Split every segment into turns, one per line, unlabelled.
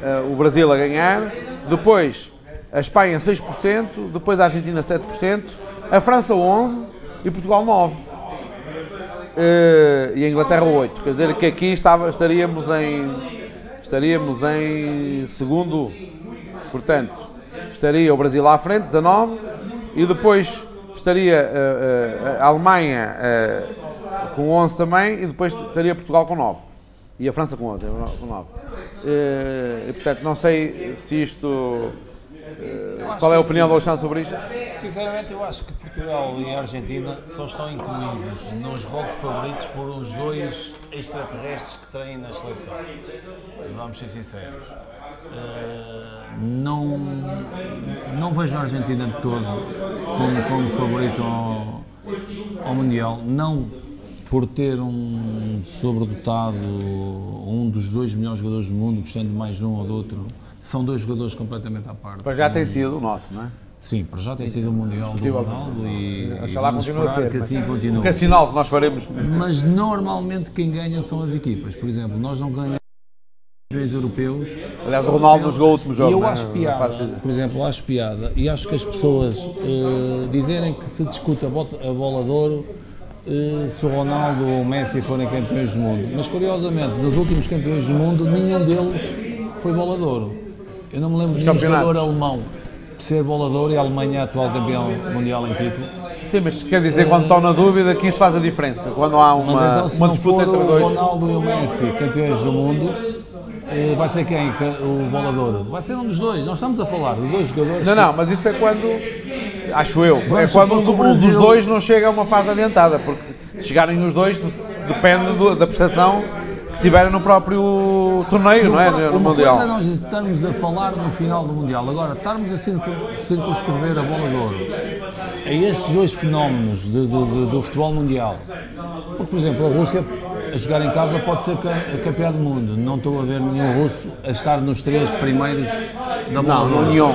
o Brasil a ganhar, depois a Espanha 6%, depois a Argentina 7%, a França 11% e Portugal 9%. E a Inglaterra 8%. Quer dizer que aqui estaríamos em segundo, portanto, estaria o Brasil à frente, 19%, e depois estaria a Alemanha com 11% também, e depois estaria Portugal com 9%. E a França com 11%, com 9%. E portanto, não sei se isto... qual é a opinião do Alexandre sobre isto?
Sinceramente, eu acho que Portugal e a Argentina só estão incluídos nos rol de favoritos por os dois extraterrestres que têm nas seleções. Vamos ser sinceros. Não vejo a Argentina de todo como favorito ao Mundial. Não por ter um sobredotado, um dos dois melhores jogadores do mundo, gostando mais de um ou do outro. São dois jogadores completamente à parte.
Para já tem sido o nosso, não é?
Sim, para já tem sido o Mundial do Ronaldo e vamos
continua
esperar que assim continue.
Que é sinal que nós faremos.
Mas normalmente quem ganha são as equipas. Por exemplo, nós não ganhamos campeões europeus.
Aliás, o Ronaldo nos jogou o último jogo.
E eu acho piada, por exemplo, acho piada, e acho que as pessoas dizerem que se discute a bola de ouro se o Ronaldo ou o Messi forem campeões do mundo. Mas curiosamente, dos últimos campeões do mundo, nenhum deles foi bola de ouro. Eu não me lembro de nenhum jogador alemão ser bola de ouro e a Alemanha é atual campeão mundial em título.
Sim, mas quer dizer, quando estão na dúvida, que isso faz a diferença. Quando há uma,
mas então, se
uma
não
disputa
for
entre
o
dois.
Ronaldo e o Messi campeões do mundo, vai ser quem? O bola de ouro? Vai ser um dos dois. Nós estamos a falar de dois jogadores.
Não, mas isso é quando, acho eu, é quando um dos dois não chega a uma fase adiantada, porque se chegarem os dois, depende da prestação que tiverem no próprio torneio, não é? No Mundial.
Uma coisa é nós estarmos a falar no final do Mundial, agora estarmos a circunscrever a bola de ouro a estes dois fenómenos do futebol mundial. Porque, por exemplo, a Rússia a jogar em casa pode ser campeã do mundo. Não estou a ver nenhum russo a estar nos 3 primeiros da bola de ouro.
Nenhum.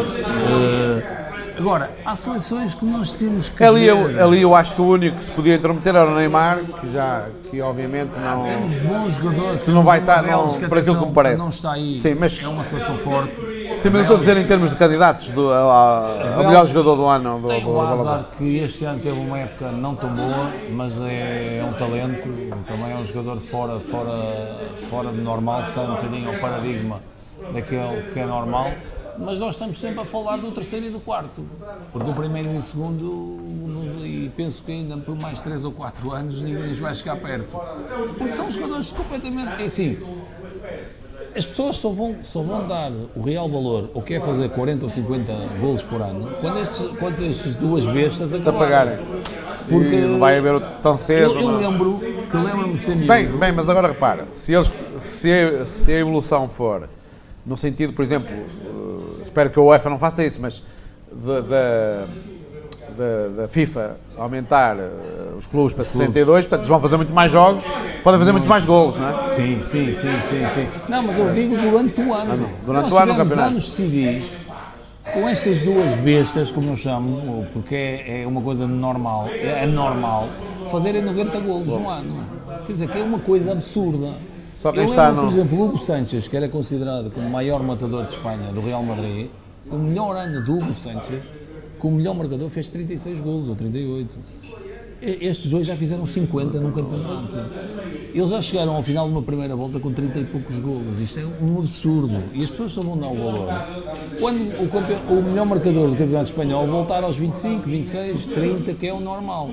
Agora, há seleções que nós temos que
ali
ver.
Eu acho que o único que se podia intrometer era o Neymar, que obviamente não...
Temos bons jogadores,
que não vai estar,
por
aquilo que me parece.
Não está aí,
sim, mas,
é uma seleção forte.
Sim, mas eu estou a dizer em termos de candidatos ao melhor jogador do ano.
Tem o Hazard, que este ano teve uma época não tão boa, mas é um talento, também é um jogador fora do normal, que sai um bocadinho ao paradigma daquele que é normal. Mas nós estamos sempre a falar do terceiro e do quarto, porque o primeiro e o segundo, e penso que ainda por mais 3 ou 4 anos ninguém vai chegar perto, porque são jogadores completamente, assim, as pessoas só vão dar o real valor, o que é fazer 40 ou 50 golos por ano, quando estes duas bestas acabarem.
Porque não vai haver tão cedo.
Eu lembro-me de ser miúdo.
Bem, mas agora repara, se a evolução for no sentido, por exemplo, espero que a UEFA não faça isso, mas da FIFA aumentar os clubes para 62, portanto eles vão fazer muito mais jogos, podem fazer muitos mais golos, não é?
Sim. Não, mas eu digo durante o ano.
Durante o ano no campeonato.
Anos seguidos, com estas duas bestas, como eu chamo, porque é uma coisa normal, é normal, fazerem 90 golos no ano. Quer dizer, que é uma coisa absurda.
Só que
eu lembro, por exemplo, Hugo Sánchez, que era considerado como o maior matador de Espanha, do Real Madrid, o melhor ano do Hugo Sánchez, com o melhor marcador, fez 36 golos ou 38. Estes dois já fizeram 50 num campeonato. Eles já chegaram ao final de uma primeira volta com 30 e poucos golos. Isto é um absurdo. E as pessoas só vão dar o valor quando o melhor marcador do campeonato espanhol voltar aos 25, 26, 30, que é o normal.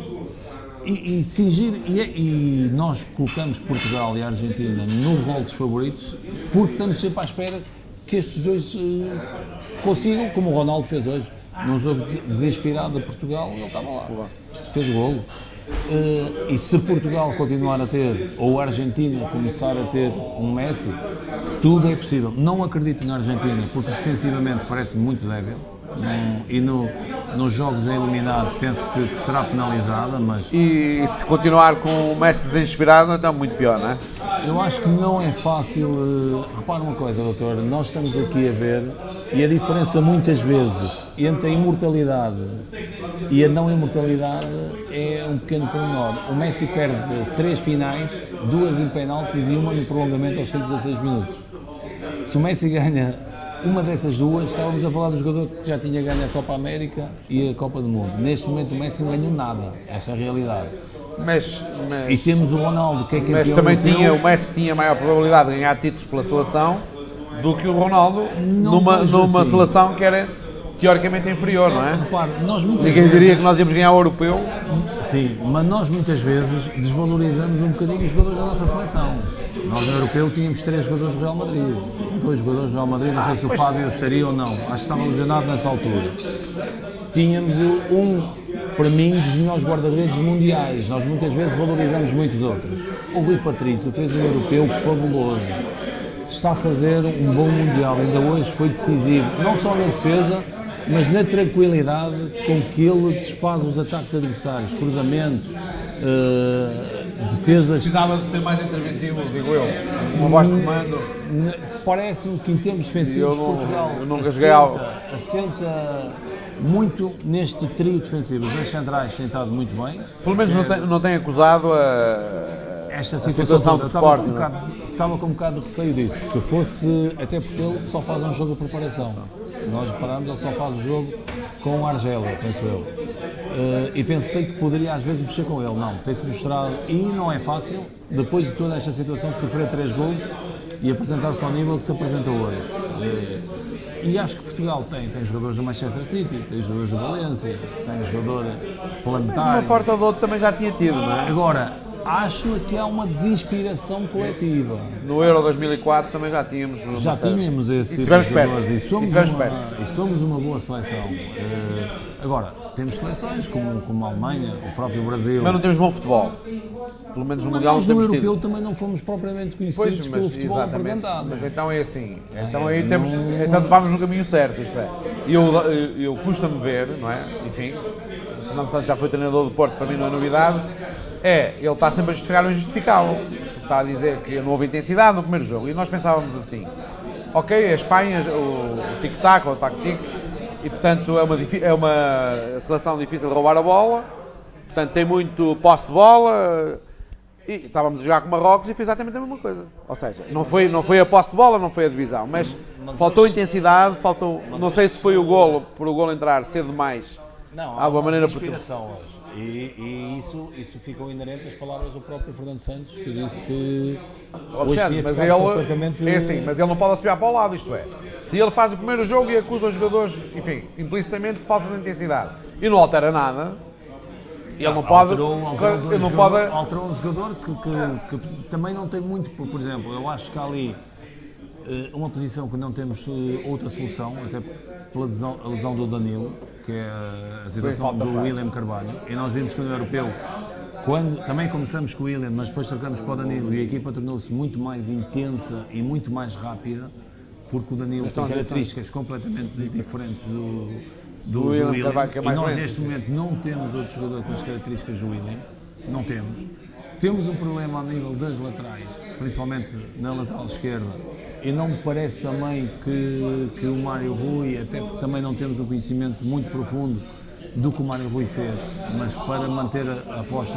E nós colocamos Portugal e a Argentina no rol dos favoritos porque estamos sempre à espera que estes dois consigam, como o Ronaldo fez hoje, num jogo desinspirado de Portugal, ele estava lá, fez o golo. E se Portugal continuar a ter, ou a Argentina começar a ter um Messi, tudo é possível. Não acredito na Argentina porque defensivamente parece muito débil. E nos jogos a eliminar penso que será penalizada, mas...
E se continuar com o Messi desinspirado, então é muito pior, não é?
Eu acho que não é fácil. Repara uma coisa, doutor, nós estamos aqui a ver, e a diferença muitas vezes entre a imortalidade e a não imortalidade é um pequeno pormenor. O Messi perde 3 finais, 2 em penaltis e uma no prolongamento aos 116 minutos. Se o Messi ganha uma dessas duas, estávamos a falar do jogador que já tinha ganho a Copa América e a Copa do Mundo. Neste momento o Messi não ganhou nada, esta é a realidade. E temos o Ronaldo, que é campeão.
Mas também o Messi tinha maior probabilidade de ganhar títulos pela seleção do que o Ronaldo numa seleção que era teoricamente inferior, não é?
Repare, nós muitas
Ninguém
vezes...
diria que nós íamos ganhar o europeu.
Sim, mas nós muitas vezes desvalorizamos um bocadinho os jogadores da nossa seleção. Nós no europeu tínhamos 3 jogadores do Real Madrid, 2 jogadores do Real Madrid, não sei se o Fábio estaria ou não, acho que estava lesionado nessa altura. Tínhamos para mim, dos melhores guarda-redes mundiais. Nós muitas vezes valorizamos muitos outros. O Rui Patrício fez um europeu fabuloso. Está a fazer um bom mundial, ainda hoje foi decisivo, não só na defesa, mas na tranquilidade com que ele desfaz os ataques adversários, cruzamentos, defesas.
Precisava de ser mais interventivo, digo eu, uma voz de comando.
Parece-me que em termos defensivos Portugal assenta muito neste trio defensivo. Os dois centrais têm estado muito bem.
Pelo menos não tem acusado
esta situação do Sporting. Estava com um bocado de receio disso, que fosse, até porque ele só faz um jogo de preparação. Se nós repararmos, ele só faz o jogo com o Argélia, penso eu. E pensei que poderia às vezes mexer com ele. Não, tem-se mostrado, e não é fácil, depois de toda esta situação, sofrer 3 golos e apresentar-se ao nível que se apresentou hoje. E acho que Portugal tem jogadores do Manchester City, tem jogadores do Valência, tem jogador planetário.
Mas uma forte ou do outro também já tinha tido, não é?
Agora, acho que há uma desinspiração coletiva.
No Euro 2004 também já tínhamos.
Já tínhamos esse tipo de jogadores e somos uma boa seleção. Agora, temos seleções como a Alemanha, o próprio Brasil.
Mas não temos bom futebol. Pelo menos no Mundial
nós
não
no
temos
europeu
tido.
também não fomos propriamente conhecidos pelo futebol apresentado.
Mas então é assim. Então aí temos. Então vamos no caminho certo, isto é. Eu custa-me ver, não é? Enfim, o Fernando Santos já foi treinador do Porto, para mim não é novidade. Ele está sempre a justificar o injustificável. Está a dizer que não houve intensidade no primeiro jogo. E nós pensávamos assim, ok, a Espanha, o tic-tac, ou o tac-tic, e portanto é uma seleção difícil de roubar a bola, portanto tem muito posse de bola, e estávamos a jogar com Marrocos e foi exatamente a mesma coisa. Ou seja, não foi a posse de bola, não foi a divisão, mas faltou intensidade, não sei se foi o golo, por o golo entrar cedo demais.
Não, há uma inspiração hoje. E isso ficou inerente às palavras do próprio Fernando Santos, que disse que hoje tinha ficado completamente...
É assim, mas ele não pode assobiar para o lado, isto é. Se ele faz o primeiro jogo e acusa os jogadores, enfim, implicitamente de falsa de intensidade, e não altera nada, ele não pode...
Alterou um jogador que também não tem muito, por exemplo, eu acho que há ali uma posição que não temos outra solução, até pela lesão do Danilo, que é a situação do William Carvalho, e nós vimos que no europeu, também começamos com o William, mas depois trocamos para o Danilo e a equipa tornou-se muito mais intensa e muito mais rápida, porque o Danilo tem características completamente diferentes do William, e nós neste momento não temos outro jogador com as características do William, não temos. Temos um problema ao nível das laterais, principalmente na lateral esquerda, e não me parece também que o Mário Rui, até porque também não temos um conhecimento muito profundo do que o Mário Rui fez, mas para manter a aposta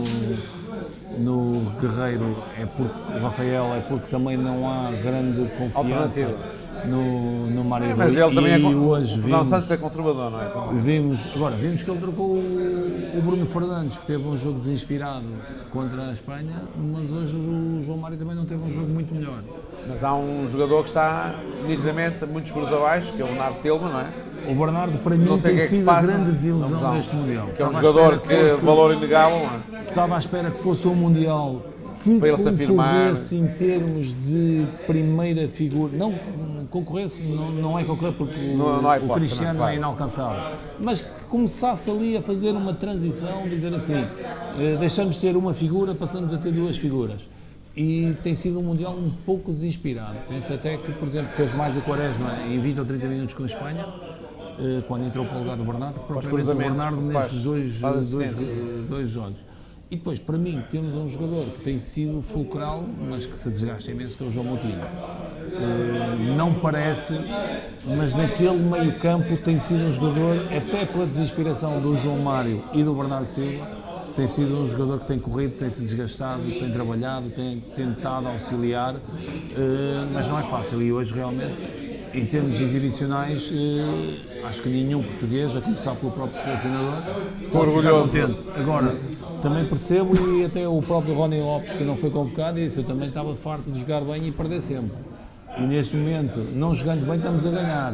no Guerreiro o Rafael, é porque também não há grande confiança no Mário Rui.
Mas ele também
hoje
não Santos é conservador, não é?
Vimos que ele trocou o Bruno Fernandes, que teve um jogo desinspirado contra a Espanha, mas hoje o João Mário também não teve um jogo muito melhor.
Mas há um jogador que está nitidamente muitos furos abaixo, que é o Bernardo Silva, não é?
O Bernardo, para mim, tem sido a grande desilusão deste Mundial.
Que é um jogador que é valor inegável, não é?
Estava à espera que fosse um Mundial que concorresse em termos de primeira figura. Não concorresse, não é concorrer porque o Cristiano é inalcançável, mas que começasse ali a fazer uma transição, dizer assim, deixamos de ter uma figura, passamos a ter 2 figuras. E tem sido um Mundial um pouco desinspirado. Penso até que, por exemplo, fez mais o Quaresma em 20 ou 30 minutos com a Espanha, quando entrou para o lugar do Bernardo, que propriamente o Bernardo nesses dois jogos. E depois, para mim, temos um jogador que tem sido fulcral, mas que se desgasta imenso, que é o João Moutinho. Não parece, mas naquele meio campo tem sido um jogador, até pela desinspiração do João Mário e do Bernardo Silva, tem sido um jogador que tem corrido, tem se desgastado, tem trabalhado, tem tentado auxiliar, mas não é fácil. E hoje realmente, em termos exibicionais, acho que nenhum português, a começar pelo próprio selecionador, pode ficar contente. Agora, também percebo, e até o próprio Rony Lopes, que não foi convocado, disse: eu também estava farto de jogar bem e perder sempre. E neste momento, não jogando bem, estamos a ganhar.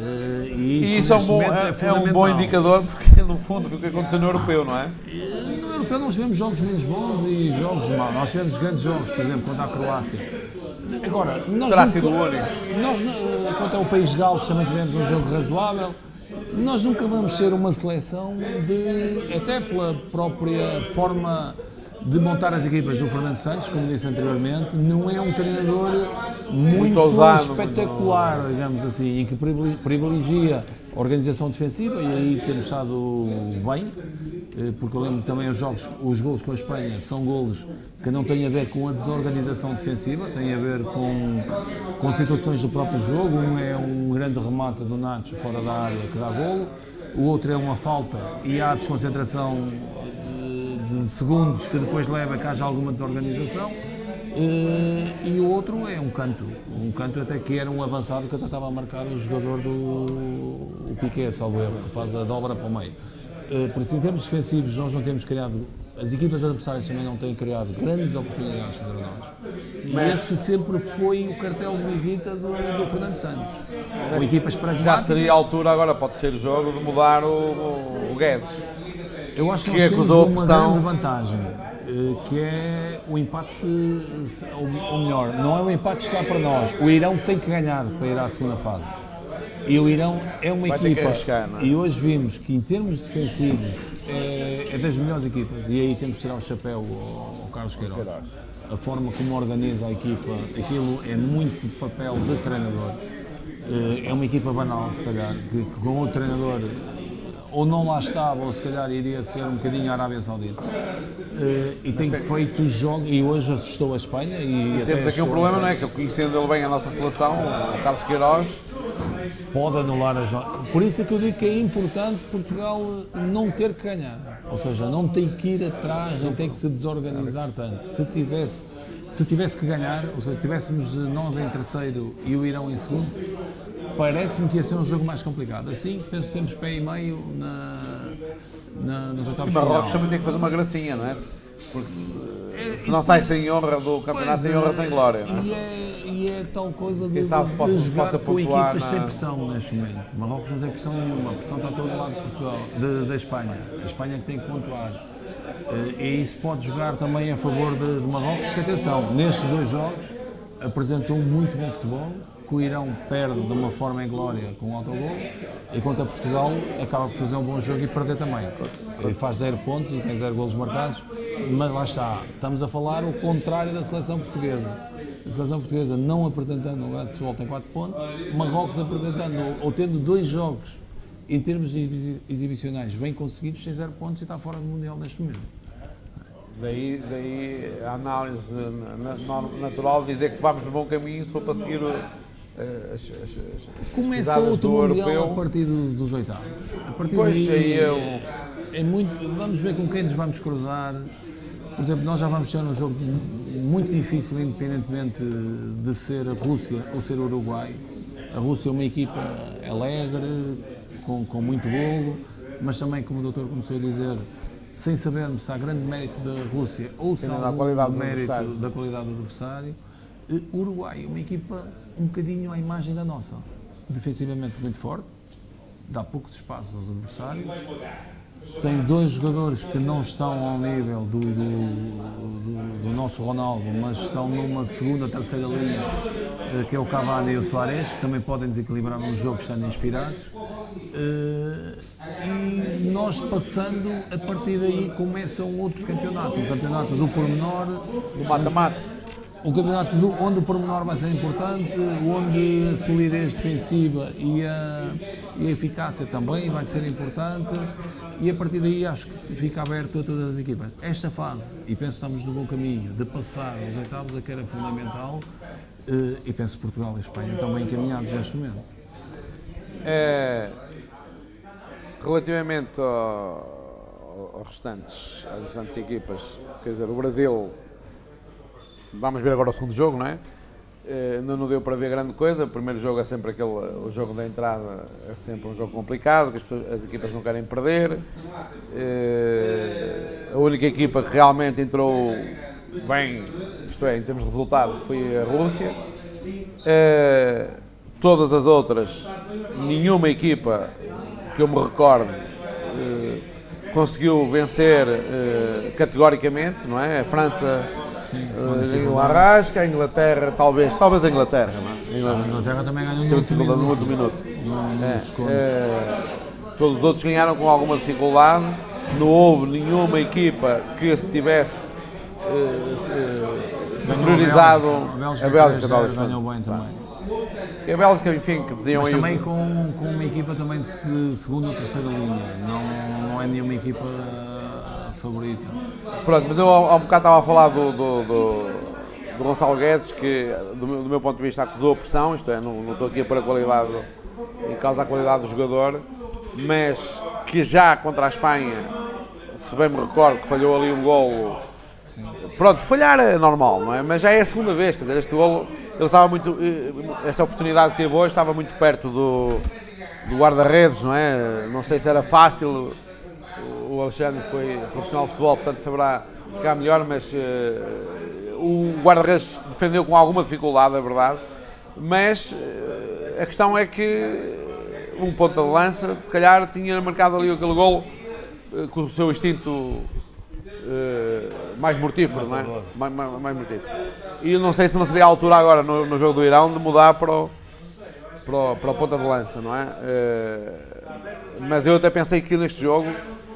E isso é um bom indicador, porque no fundo foi o que aconteceu no Europeu, não é?
No Europeu nós tivemos jogos menos bons e jogos maus. Nós tivemos grandes jogos, por exemplo, contra a Croácia. Agora, nós contra o País de Gales também tivemos um jogo razoável. Nós nunca vamos ser uma seleção até pela própria forma de montar as equipas do Fernando Santos, como disse anteriormente, não é um treinador muito ousado, espetacular, digamos assim, em que privilegia a organização defensiva, e aí temos estado bem, porque eu lembro também os golos com a Espanha são golos que não têm a ver com a desorganização defensiva, têm a ver com situações do próprio jogo. Um é um grande remate do Nacho fora da área que dá golo, o outro é uma falta e há desconcentração de segundos que depois leva a que haja alguma desorganização, e o outro é um canto até que era um avançado que até estava a marcar o jogador do Piqué, salvo erro, que faz a dobra para o meio. Por isso, em termos defensivos, nós não temos criado, as equipas adversárias também não têm criado grandes oportunidades para nós. E esse sempre foi o cartel de visita do Fernando Santos. Com equipas pragmáticas.
Já seria a altura, agora pode ser o jogo, de mudar o Guedes.
Eu acho que nós temos uma grande vantagem, que é o empate, ou melhor, não é o empate chegar para nós. O Irão tem que ganhar para ir à segunda fase. E o Irão é uma equipa, e hoje vimos que em termos defensivos é das melhores equipas, e aí temos que tirar o chapéu ao Carlos Queiroz. A forma como organiza a equipa, aquilo é muito papel de treinador. É uma equipa banal, se calhar, que com o treinador ou não lá estava, ou se calhar iria ser um bocadinho a Arábia Saudita. E tem feito jogos, e hoje assustou a Espanha. E
temos aqui um problema, não é? Que conhecendo ele bem a nossa seleção, o Carlos Queiroz,
pode anular as jogos. Por isso é que eu digo que é importante Portugal não ter que ganhar. Ou seja, não tem que ir atrás, nem tem que se desorganizar tanto. Se tivesse que ganhar, ou seja, tivéssemos nós em terceiro e o Irão em segundo, parece-me que ia ser um jogo mais complicado. Assim, penso que temos pé e meio nos oitavos de final.
Marrocos também tem que fazer uma gracinha, não é? Porque se não sai sem honra do campeonato, sem honra, sem glória. Não é?
E é tal coisa de jogar com equipas sem pressão neste momento. Marrocos não tem pressão nenhuma, a pressão está a todo lado de Portugal, da Espanha. A Espanha que tem que pontuar. E isso pode jogar também a favor de Marrocos, porque atenção, nestes dois jogos apresentou muito bom futebol, que o Irão perde de uma forma em glória com um autogol, e contra Portugal acaba por fazer um bom jogo e perder também. E faz 0 pontos e tem 0 golos marcados, mas lá está, estamos a falar o contrário da seleção portuguesa. A seleção portuguesa não apresentando um grande futebol tem 4 pontos, Marrocos apresentando ou tendo 2 jogos em termos exibicionais bem conseguidos tem 0 pontos e está fora do Mundial neste momento.
Daí a análise natural de dizer que vamos no bom caminho se for para seguir
começa outro Mundial europeu. A partir dos oitavos. A partir daí é muito, vamos ver com quem nos vamos cruzar. Por exemplo, nós já vamos ter um jogo muito difícil, independentemente de ser a Rússia ou ser o Uruguai. A Rússia é uma equipa alegre, com muito golo, mas também, como o doutor começou a dizer, sem sabermos se há grande mérito da Rússia ou se há algum mérito da qualidade do adversário. O Uruguai é uma equipa um bocadinho à imagem da nossa, defensivamente muito forte, dá poucos espaços aos adversários, tem 2 jogadores que não estão ao nível do nosso Ronaldo, mas estão numa segunda, terceira linha, que é o Cavani e o Suárez, que também podem desequilibrar um jogo estando inspirados. E nós passando, a partir daí começa um outro campeonato, um campeonato do pormenor,
do mata-mata.
Um campeonato onde o pormenor vai ser importante, onde a solidez defensiva e a eficácia também vai ser importante, e a partir daí acho que fica aberto a todas as equipas. Esta fase, e penso que estamos no bom caminho, de passar aos oitavos, é que era fundamental, e penso que Portugal e Espanha estão bem encaminhados neste momento.
Relativamente às restantes equipas, quer dizer, o Brasil, vamos ver agora o segundo jogo, não é? Ainda não deu para ver grande coisa. O primeiro jogo é sempre o jogo da entrada, é sempre um jogo complicado, que as equipas não querem perder. A única equipa que realmente entrou bem, isto é, em termos de resultado, foi a Rússia. Todas as outras, nenhuma equipa que eu me recorde conseguiu vencer categoricamente, não é? A França o Arrasca, a Inglaterra, talvez a Inglaterra, não é?
A Inglaterra também ganhou no último minuto.
Todos os outros ganharam com alguma dificuldade. Não houve nenhuma equipa que se tivesse superiorizado.
A Bélgica ganhou bem também.
E a Bélgica, enfim, que diziam
mas
aí...
também com uma equipa também de segunda ou terceira linha, não é nenhuma equipa favorita.
Pronto, mas eu há um bocado estava a falar do Gonçalo Guedes, que do meu ponto de vista acusou a pressão, isto é, não estou aqui a pôr a qualidade, em causa a qualidade do jogador, mas que já contra a Espanha, se bem me recordo que falhou ali um golo. Pronto, falhar é normal, não é? Mas já é a segunda vez, quer dizer, este golo, ele estava muito, esta oportunidade que teve hoje estava muito perto do guarda-redes, não é? Não sei se era fácil, o Alexandre foi profissional de futebol, portanto saberá ficar melhor, mas o guarda-redes defendeu com alguma dificuldade, é verdade, mas a questão é que um ponta de lança, se calhar tinha marcado ali aquele golo com o seu instinto mais mortífero, não é? Mais mortífero. E não sei se não seria a altura agora no jogo do Irão de mudar para o ponta de lança, não é? Mas eu até pensei que neste jogo,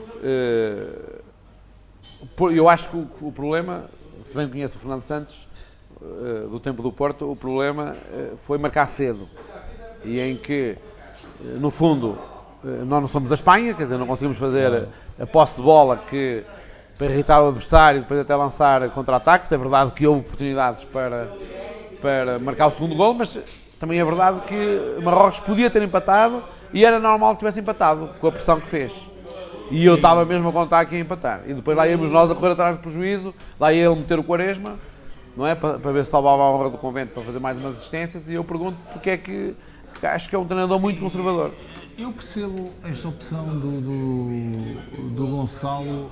eu acho que o problema, se bem conheço o Fernando Santos, do tempo do Porto, o problema foi marcar cedo. E em que, no fundo, nós não somos a Espanha, quer dizer, não conseguimos fazer a posse de bola para irritar o adversário e depois até lançar contra-ataques. É verdade que houve oportunidades para marcar o segundo gol, mas também é verdade que Marrocos podia ter empatado e era normal que tivesse empatado, com a pressão que fez. E eu estava mesmo a contar que ia empatar. E depois lá íamos nós a correr atrás do prejuízo, lá ia ele meter o Quaresma, não é? Para ver se salvava a honra do convento, para fazer mais umas assistências, e eu pergunto porque é que acho que é um treinador muito conservador.
Eu percebo esta opção do Gonçalo,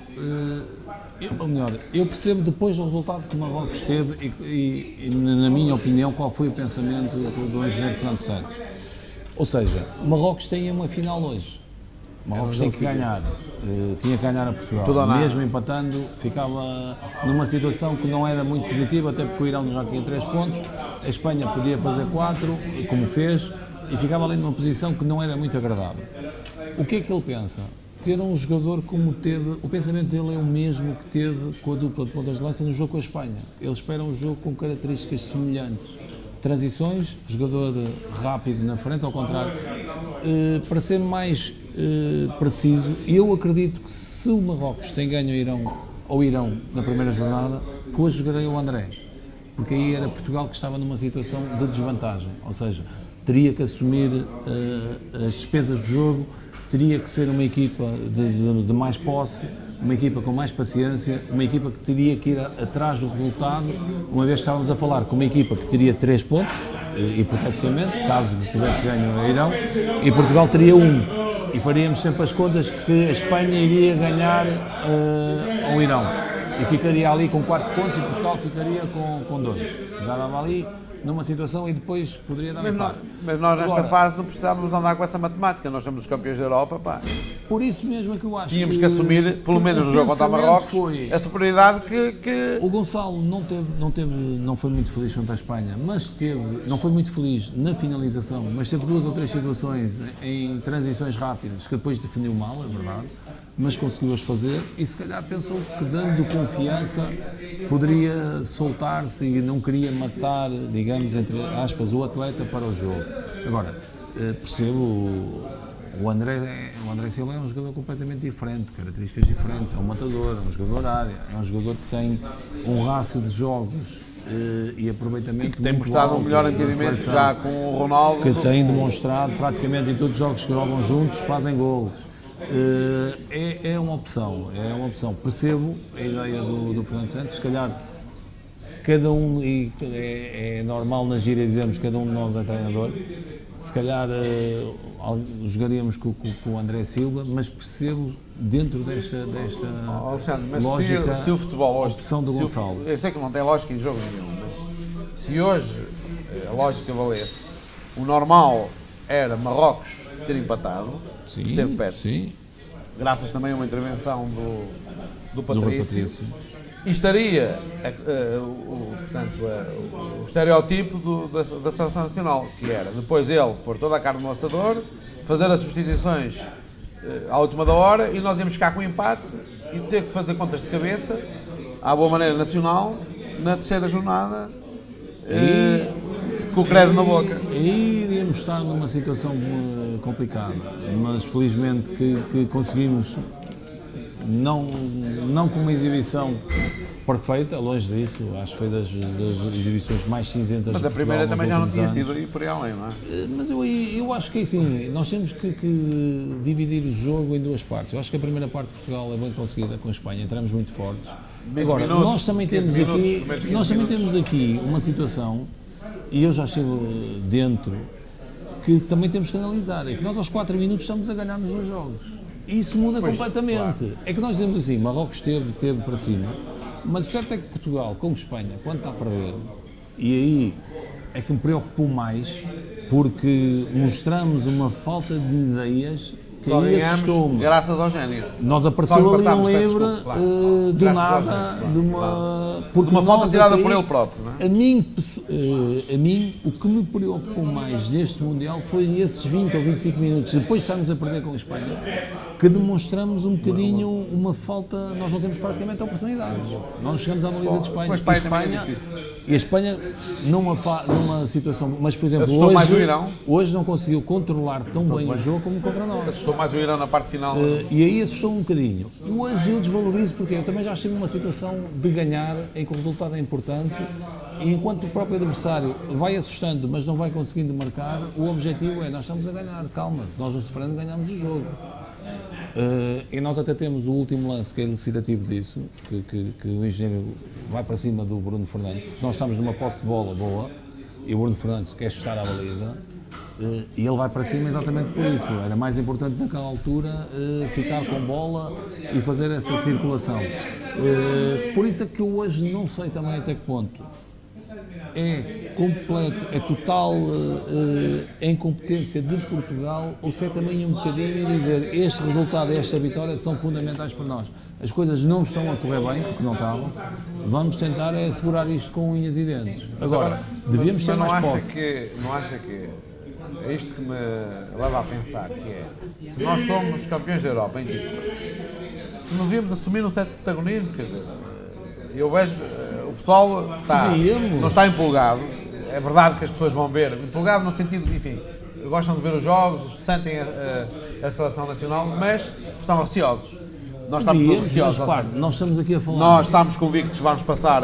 ou melhor, eu percebo depois do resultado que o Marrocos teve e, na minha opinião, qual foi o pensamento do engenheiro Fernando Santos. Ou seja, o Marrocos tem uma final hoje. O Marrocos tem que ganhar, tinha que ganhar a Portugal. Mesmo empatando, ficava numa situação que não era muito positiva, até porque o Irão já tinha 3 pontos, a Espanha podia fazer 4, como fez, e ficava ali numa posição que não era muito agradável. O que é que ele pensa? Ter um jogador como teve, o pensamento dele é o mesmo que teve com a dupla de pontas de lança no jogo com a Espanha. Ele espera um jogo com características semelhantes. Transições, jogador rápido na frente, ao contrário. Para ser mais preciso, eu acredito que se o Marrocos tem ganho ao Irão na primeira jornada, que hoje jogarei o André. Porque aí era Portugal que estava numa situação de desvantagem, ou seja, teria que assumir as despesas do jogo, teria que ser uma equipa de mais posse, uma equipa com mais paciência, uma equipa que teria que ir atrás do resultado, uma vez que estávamos a falar com uma equipa que teria 3 pontos, hipoteticamente, caso tivesse ganho o Irão, e Portugal teria 1. E faríamos sempre as contas que a Espanha iria ganhar ao Irão. E ficaria ali com 4 pontos e Portugal ficaria com 2. Já dava ali numa situação e depois poderia dar empate.
Mas nós nesta fase não precisávamos andar com essa matemática, nós somos os campeões da Europa, pá.
Por isso mesmo é que eu acho
tínhamos que assumir, pelo menos no jogo contra o Marrocos, a superioridade que...
O Gonçalo não foi muito feliz contra a Espanha, mas não foi muito feliz na finalização, mas teve 2 ou 3 situações em transições rápidas que depois defendeu mal, é verdade, mas conseguiu-as fazer e se calhar pensou que dando confiança poderia soltar-se e não queria matar, digamos, entre aspas, o atleta para o jogo. Agora, percebo, o André Silva é um jogador completamente diferente, características diferentes, é um matador, é um jogador área, é um jogador que tem um rácio de jogos e aproveitamento
que tem mostrado um melhor entendimento já com o Ronaldo.
Que tem demonstrado praticamente em todos os jogos que jogam juntos, fazem golos. É uma opção, Percebo a ideia do Fernando Santos, se calhar cada um, e é normal na gíria dizermos cada um de nós é treinador, se calhar jogaríamos com o André Silva, mas percebo dentro desta
Alexandre, mas
lógica,
se o futebol hoje,
opção do Gonçalo.
Eu sei que não tem lógica em jogo nenhum, mas se hoje a lógica valesse, o normal era Marrocos ter empatado, esteve perto,
sim,
graças também a uma intervenção do Patrício. E estaria o estereótipo da Seleção Nacional, que era depois ele pôr toda a carne no assador, fazer as substituições à última da hora e nós íamos ficar com o empate e ter que fazer contas de cabeça, à boa maneira nacional, na terceira jornada, com o credo na boca.
E iríamos estar numa situação complicada, mas felizmente que conseguimos, não com uma exibição perfeita, longe disso, acho que foi das exibições mais cinzentas.
Mas a primeira também já não tinha sido aí por aí além, não é?
Mas eu acho que é assim, nós temos que dividir o jogo em duas partes. Eu acho que a primeira parte de Portugal é bem conseguida com a Espanha, entramos muito fortes. Agora, nós também temos aqui uma situação, e eu já estive dentro, que também temos que analisar, é que nós aos 4 minutos estamos a ganhar nos dois jogos. E isso muda completamente. Claro. É que nós dizemos assim, Marrocos teve para cima, mas o certo é que Portugal, como Espanha, quando está a perder, e aí é que me preocupou mais, porque mostramos uma falta de ideias que aí assustou-me.
Graças ao gênio.
Nós apareceu ali um livre do nada, de uma
falta tirada por ele próprio, não é?
A mim, o que me preocupou mais neste Mundial foi esses 20 ou 25 minutos, depois de estarmos a perder com a Espanha, que demonstramos um bocadinho uma falta, nós não temos praticamente oportunidades. Nós não chegamos à baliza de Espanha. E a Espanha numa situação, mas por exemplo, hoje não conseguiu controlar tão bem o jogo como contra nós.
Assustou mais o Irão na parte final.
E aí assustou um bocadinho. Hoje eu desvalorizo porque eu também já estive numa situação de ganhar, em que o resultado é importante, e enquanto o próprio adversário vai assustando, mas não vai conseguindo marcar, o objetivo é, nós estamos a ganhar, calma, nós no sofrendo ganhamos o jogo. E nós até temos o último lance que é elucidativo disso, que o engenheiro vai para cima do Bruno Fernandes, porque nós estamos numa posse de bola boa, e o Bruno Fernandes quer chutar à baliza, e ele vai para cima exatamente por isso. Era mais importante naquela altura ficar com bola e fazer essa circulação. Por isso é que eu hoje não sei também até que ponto é completo, é total incompetência de Portugal, ou se é também um bocadinho dizer este resultado e esta vitória são fundamentais para nós. As coisas não estão a correr bem, porque não estavam, vamos tentar segurar isto com unhas e dentes. Agora, devíamos ter mais posse.
Não acha que é isto que me leva a pensar, que é, se nós somos campeões da Europa em título, se não devíamos assumir um certo protagonismo, quer dizer, eu vejo, o pessoal não está empolgado, é verdade que as pessoas vão ver, empolgado no sentido, enfim, gostam de ver os jogos, sentem a seleção nacional, mas estão receosos. Nós estamos receosos.
Nós estamos aqui a falar.
Nós estamos convictos que vamos passar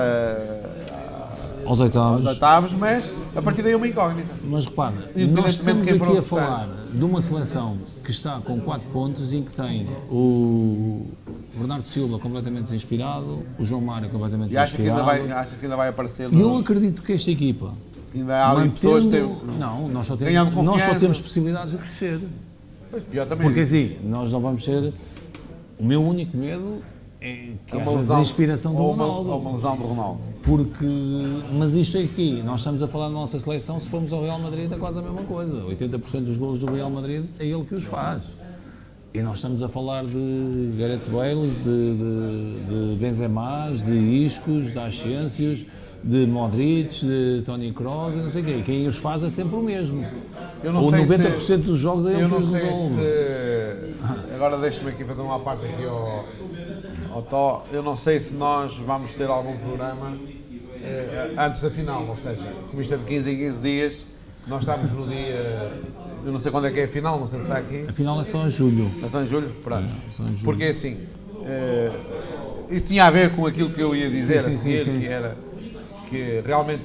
aos oitavos,
mas a partir daí é uma incógnita.
Mas repara, nós estamos aqui a falar de uma seleção que está com 4 pontos e que tem o Bernardo Silva completamente desinspirado, o João Mário completamente desinspirado.
Acha que ainda vai aparecer?
E eu acredito que esta equipa,
ainda há ali pessoas que
nós só temos possibilidades de crescer.
Pois, pior também.
Porque assim, nós não vamos ser... O meu único medo é que haja desinspiração do Ronaldo.
Ou uma lesão do Ronaldo.
Mas isto aqui, nós estamos a falar da nossa seleção, se formos ao Real Madrid é quase a mesma coisa. 80% dos golos do Real Madrid é ele que os faz. E nós estamos a falar de Gareth Bale, de Benzema, de Iscos, de Ascensios, de Modric, de Toni Kroos e não sei o quê. Quem os faz é sempre o mesmo. Ou 90% dos jogos é ele que os resolve.
Agora deixa-me aqui fazer uma parte aqui ao Tó. Eu não sei se nós vamos ter algum programa antes da final, ou seja, como isto é de 15 em 15 dias, nós estamos no dia... Eu não sei quando é que é a final, não sei se está aqui.
A final é só em julho.
É só em julho? Pronto.
Só em julho.
Porque assim, isto tinha a ver com aquilo que eu ia dizer
sim,
a seguir, que era que realmente,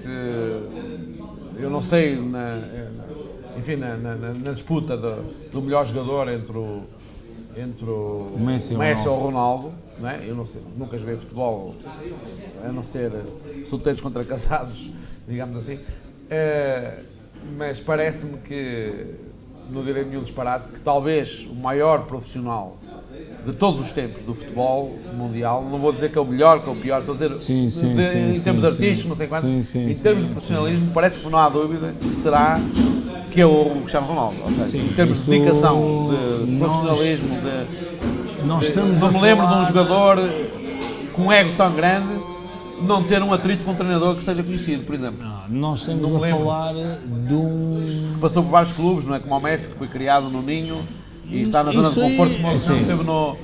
eu não sei, na disputa do melhor jogador entre entre o
Messi
ou o Ronaldo, não é? Eu não sei, nunca joguei futebol, a não ser solteiros contra casados, digamos assim, mas parece-me que, não direi nenhum disparate, que talvez o maior profissional de todos os tempos do futebol mundial, não vou dizer que é o melhor, que é o pior, estou a dizer em termos artísticos, não sei quantos, em termos de profissionalismo, parece que não há dúvida que é o Cristiano Ronaldo. Ou seja, em termos de dedicação, de profissionalismo, não me lembro de um jogador com um ego tão grande não ter um atrito com um treinador que seja conhecido, por exemplo.
Nós estamos a falar de um...
que passou por vários clubes, não é? Como o Messi, que foi criado no Ninho e está na zona de conforto, como não esteve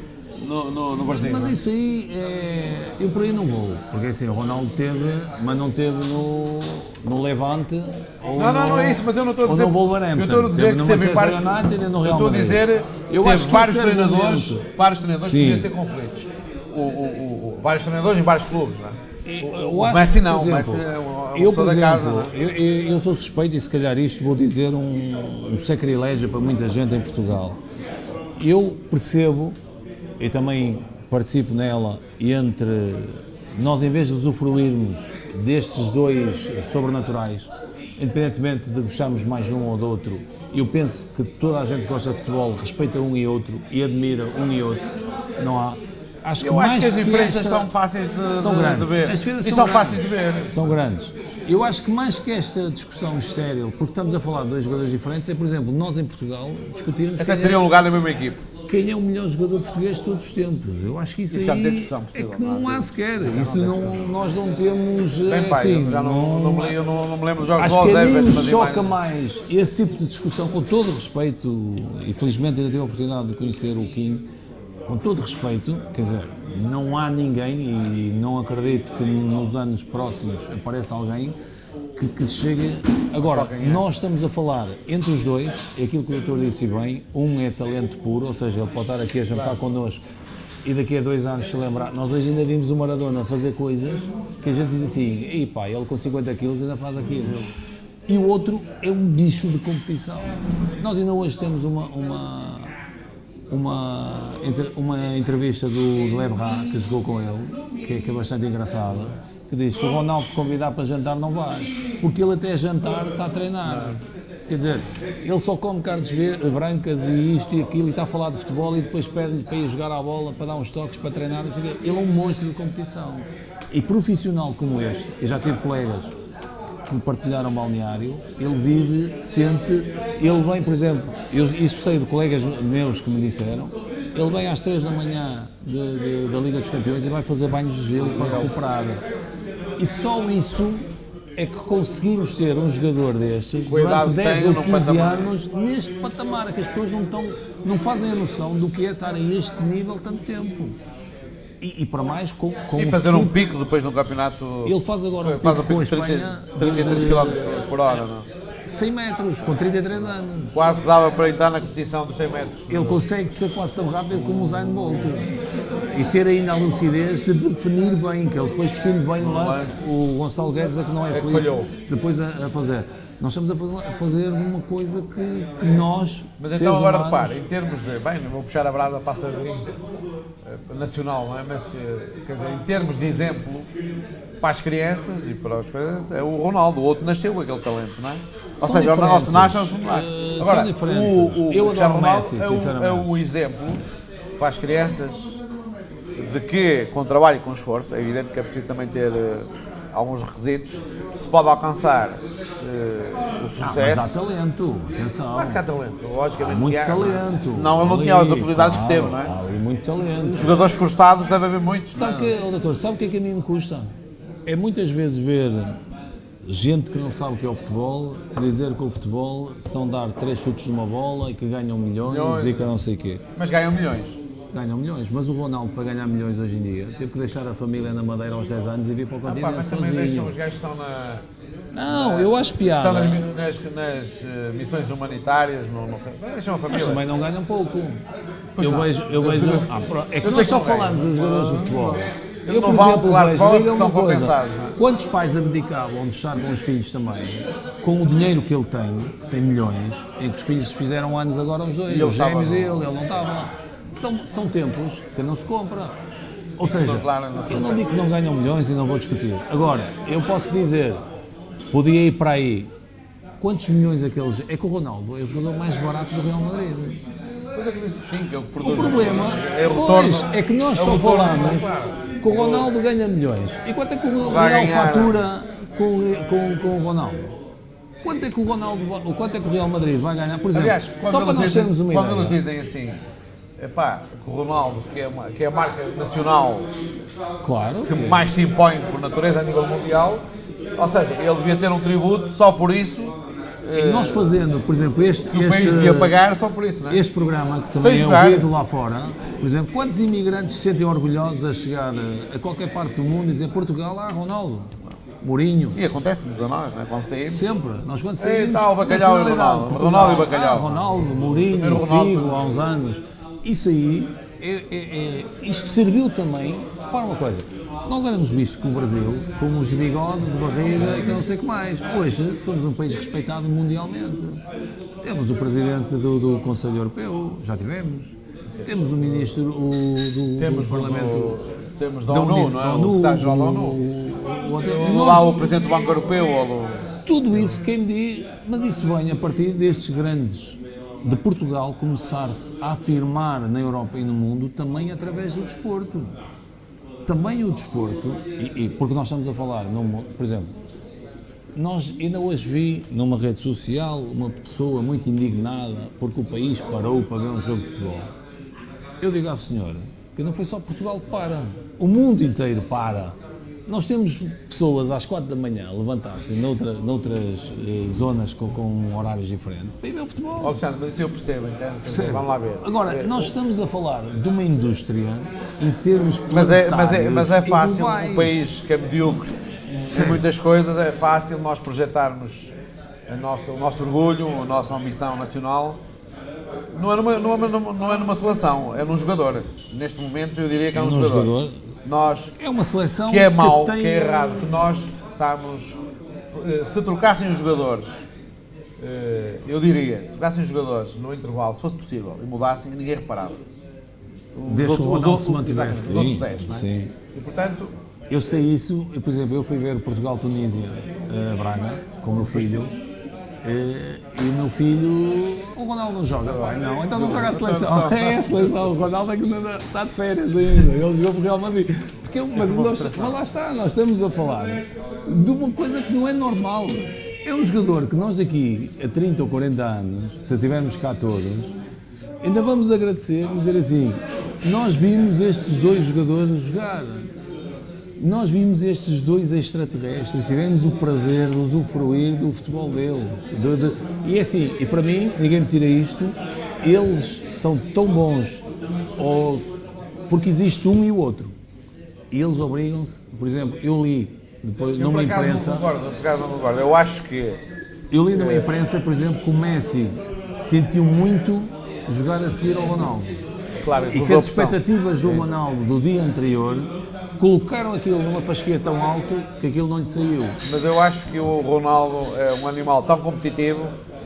no Brasil.
Mas isso aí, eu por aí não vou, porque assim, o Ronaldo teve, mas não teve no Levante ou
não é isso, mas eu não estou a dizer...
no Wolverhampton.
Eu estou a dizer que teve vários...
Eu estou a
dizer teve vários treinadores que podiam ter conflitos. Vários treinadores em vários clubes, não é? O Messi não, por exemplo,
eu sou suspeito e se calhar isto vou dizer um sacrilégio para muita gente em Portugal. Eu percebo e também participo nela e entre nós, em vez de usufruirmos destes dois sobrenaturais, independentemente de gostarmos mais de um ou do outro, eu penso que toda a gente que gosta de futebol respeita um e outro e admira um e outro, não há. Acho que
as diferenças são fáceis de ver.
E
são fáceis de ver.
São grandes. Eu acho que mais que esta discussão estéril, porque estamos a falar de dois jogadores diferentes, é, por exemplo, nós em Portugal discutirmos
até teriam lugar na mesma equipe.
Quem é o melhor jogador português de todos os tempos. Eu acho que isso aí é que não há sequer. Isso nós não temos...
Bem, pai, eu não me lembro dos jogos
acho que a mim me choca mais esse tipo de discussão, com todo o respeito, e felizmente ainda tive a oportunidade de conhecer o Kim, com todo respeito, quer dizer, não há ninguém, e não acredito que nos anos próximos apareça alguém que chegue... Agora, nós estamos a falar entre os dois, é aquilo que o doutor disse bem, um é talento puro, ou seja, ele pode estar aqui a jantar connosco e daqui a 2 anos se lembrar. Nós hoje ainda vimos o Maradona fazer coisas que a gente diz assim, ei pá, ele com 50 quilos ainda faz aquilo. E o outro é um bicho de competição. Nós ainda hoje temos uma entrevista do Lebra, que jogou com ele, que é bastante engraçada, que diz, se o Ronaldo te convidar para jantar não vais, porque ele até jantar está a treinar. Quer dizer, ele só come carnes brancas e isto e aquilo e está a falar de futebol e depois pede-lhe para ir jogar à bola, para dar uns toques, para treinar, não sei o quê. Ele é um monstro de competição. E profissional como este, eu já tive colegas que partilharam balneário, ele vive, sente, ele vem, por exemplo, isso sei de colegas meus que me disseram, ele vem às 3 da manhã da Liga dos Campeões e vai fazer banhos de gelo para recuperar. E só isso é que conseguimos ter um jogador destes durante 10 ou 15 anos neste patamar, que as pessoas não fazem a noção do que é estar a este nível tanto tempo. E para mais com
e fazer um pico depois no campeonato.
Ele faz agora um pico com a Espanha
33 km por hora, não?
100 metros, com 33 anos.
Quase que dava para entrar na competição dos 100 metros.
Ele consegue ser quase tão rápido como o Usain Bolt. E ter ainda a lucidez de definir bem, que ele depois define bem no lance. O Gonçalo Guedes é que não é feliz depois a fazer. Nós estamos a fazer uma coisa que nós,
mas então agora repare, em termos de, bem, não vou puxar a brasa para a sardinha nacional, não é? Mas quer dizer, em termos de exemplo para as crianças e para as coisas, é o Ronaldo, o outro nasceu com aquele talento, não é? Ou seja, o nosso nasce, não nasce. Agora, o Cristiano Ronaldo é um exemplo para as crianças de que, com trabalho e com esforço, é evidente que é preciso também ter alguns requisitos, se pode alcançar o sucesso.
Mas há talento, atenção.
Claro que há talento, logicamente.
Há muito talento.
Senão ele não tinha as oportunidades que teve, não é?
Há ali muito talento.
Jogadores esforçados deve haver muitos.
Doutor, sabe o que é que a mim me custa? É muitas vezes ver gente que não sabe o que é o futebol dizer que o futebol são dar 3 chutes numa bola e que ganham milhões e que não sei o quê.
Mas ganham milhões.
Ganham milhões, mas o Ronaldo, para ganhar milhões hoje em dia, teve que deixar a família na Madeira aos 10 anos e vir para o continente
mas
sozinho.
Também deixam os gajos que estão na...
Não, eu acho piada.
Estão nas missões humanitárias, não sei. Deixam a família.
Mas também não ganham pouco. Eu vejo... é que nós só falamos dos jogadores de futebol. Eu, por exemplo, vejo, uma coisa, quantos pais abdicavam de estar com os filhos também, com o dinheiro que tem milhões, em que os filhos fizeram anos agora os dois, os gêmeos e ele não estava. são tempos que não se compra. Ou seja,
Claro,
eu não digo que não ganham milhões e não vou discutir. Agora, eu posso dizer, podia ir para aí, quantos milhões aqueles... É que o Ronaldo é o jogador mais barato do Real Madrid.
Sim, que é o que
O
produz.
problema é que nós só falamos que o Ronaldo ganha milhões. E quanto é que o Real fatura com o Ronaldo? Quanto é que o Real Madrid vai ganhar? Por exemplo,
Aliás,
só para nós termos uma
quando eles
ideia.
dizem assim, epá, que o Ronaldo, que é a marca nacional
Claro.
que mais se impõe por natureza a nível mundial, ou seja, ele devia ter um tributo só por isso.
E nós fazendo, por exemplo,
Que o país devia pagar só por isso, não é?
este programa, que também é
jogar.
ouvido lá fora, por exemplo, quantos imigrantes se sentem orgulhosos a chegar a qualquer parte do mundo e dizer Portugal, Ronaldo, Mourinho,
E acontece-nos a nós, não é? Quando saímos.
sempre, nós quando saímos,
Tá, o bacalhau e o
nacionalidade,
Ronaldo.
Portugal,
Ronaldo e bacalhau.
Ronaldo, Mourinho,
Primeiro Ronaldo.
Figo, há uns anos, isso aí, isto serviu também, repara uma coisa, nós éramos vistos com o Brasil, com uns de bigode, de barriga e que não sei o que mais. Hoje somos um país respeitado mundialmente. Temos o presidente do Conselho Europeu, já tivemos. Temos o ministro do Parlamento.
Temos da ONU, não é? O secretário-geral da ONU. Lá o presidente do Banco Europeu.
Tudo isso, quem me diz, mas isso vem a partir destes grandes de Portugal começar-se a afirmar na Europa e no mundo também através do desporto. Também o desporto, porque nós estamos a falar, por exemplo, nós ainda hoje vi numa rede social uma pessoa muito indignada porque o país parou para ver um jogo de futebol. Eu digo à senhora que não foi só Portugal que para, o mundo inteiro para. Nós temos pessoas às 4 da manhã a levantar-se noutras zonas com horários diferentes para ir ver o futebol.
Alexandre, mas isso eu percebo, entende? Vamos lá ver.
Agora, nós estamos a falar de uma indústria em termos
Mas
planetários
é
e
fácil,
globais.
um país que é medíocre em muitas coisas, é fácil nós projetarmos o nosso orgulho, a nossa ambição nacional. Não é numa seleção, é num jogador. Neste momento eu diria que é um jogador. Nós,
É uma seleção
que é mau,
tem...
que é errado, que nós estamos... Se trocassem os jogadores, eu diria, se trocassem os jogadores no intervalo, se fosse possível, e mudassem, ninguém reparava.
Desde que o Ronaldo se mantivesse.
Os outros 10, não é?
Sim.
E portanto...
Eu sei isso, por exemplo, eu fui ver Portugal-Tunísia Braga com o meu filho e o meu filho, o Ronaldo não joga, pai, não, então não joga a seleção, é a seleção, o Ronaldo é que ainda está de férias ainda, ele jogou para o Real Madrid. Mas lá está, nós estamos a falar de uma coisa que não é normal. É um jogador que nós daqui a 30 ou 40 anos, se tivermos cá todos, ainda vamos agradecer e dizer assim, nós vimos estes dois jogadores jogar. Nós vimos estes dois extraterrestres, tivemos o prazer de usufruir do futebol deles. E é assim, e para mim, ninguém me tira isto, eles são tão bons, porque existe um e o outro. E eles obrigam-se, por exemplo, eu li depois numa imprensa...
Não concordo, eu acho que...
Eu li numa imprensa, por exemplo, que o Messi sentiu muito jogar a seguir ao Ronaldo.
Claro,
E que as expectativas do Ronaldo do dia anterior colocaram aquilo numa fasquia tão alto que aquilo não lhe saiu.
Mas eu acho que o Ronaldo é um animal tão competitivo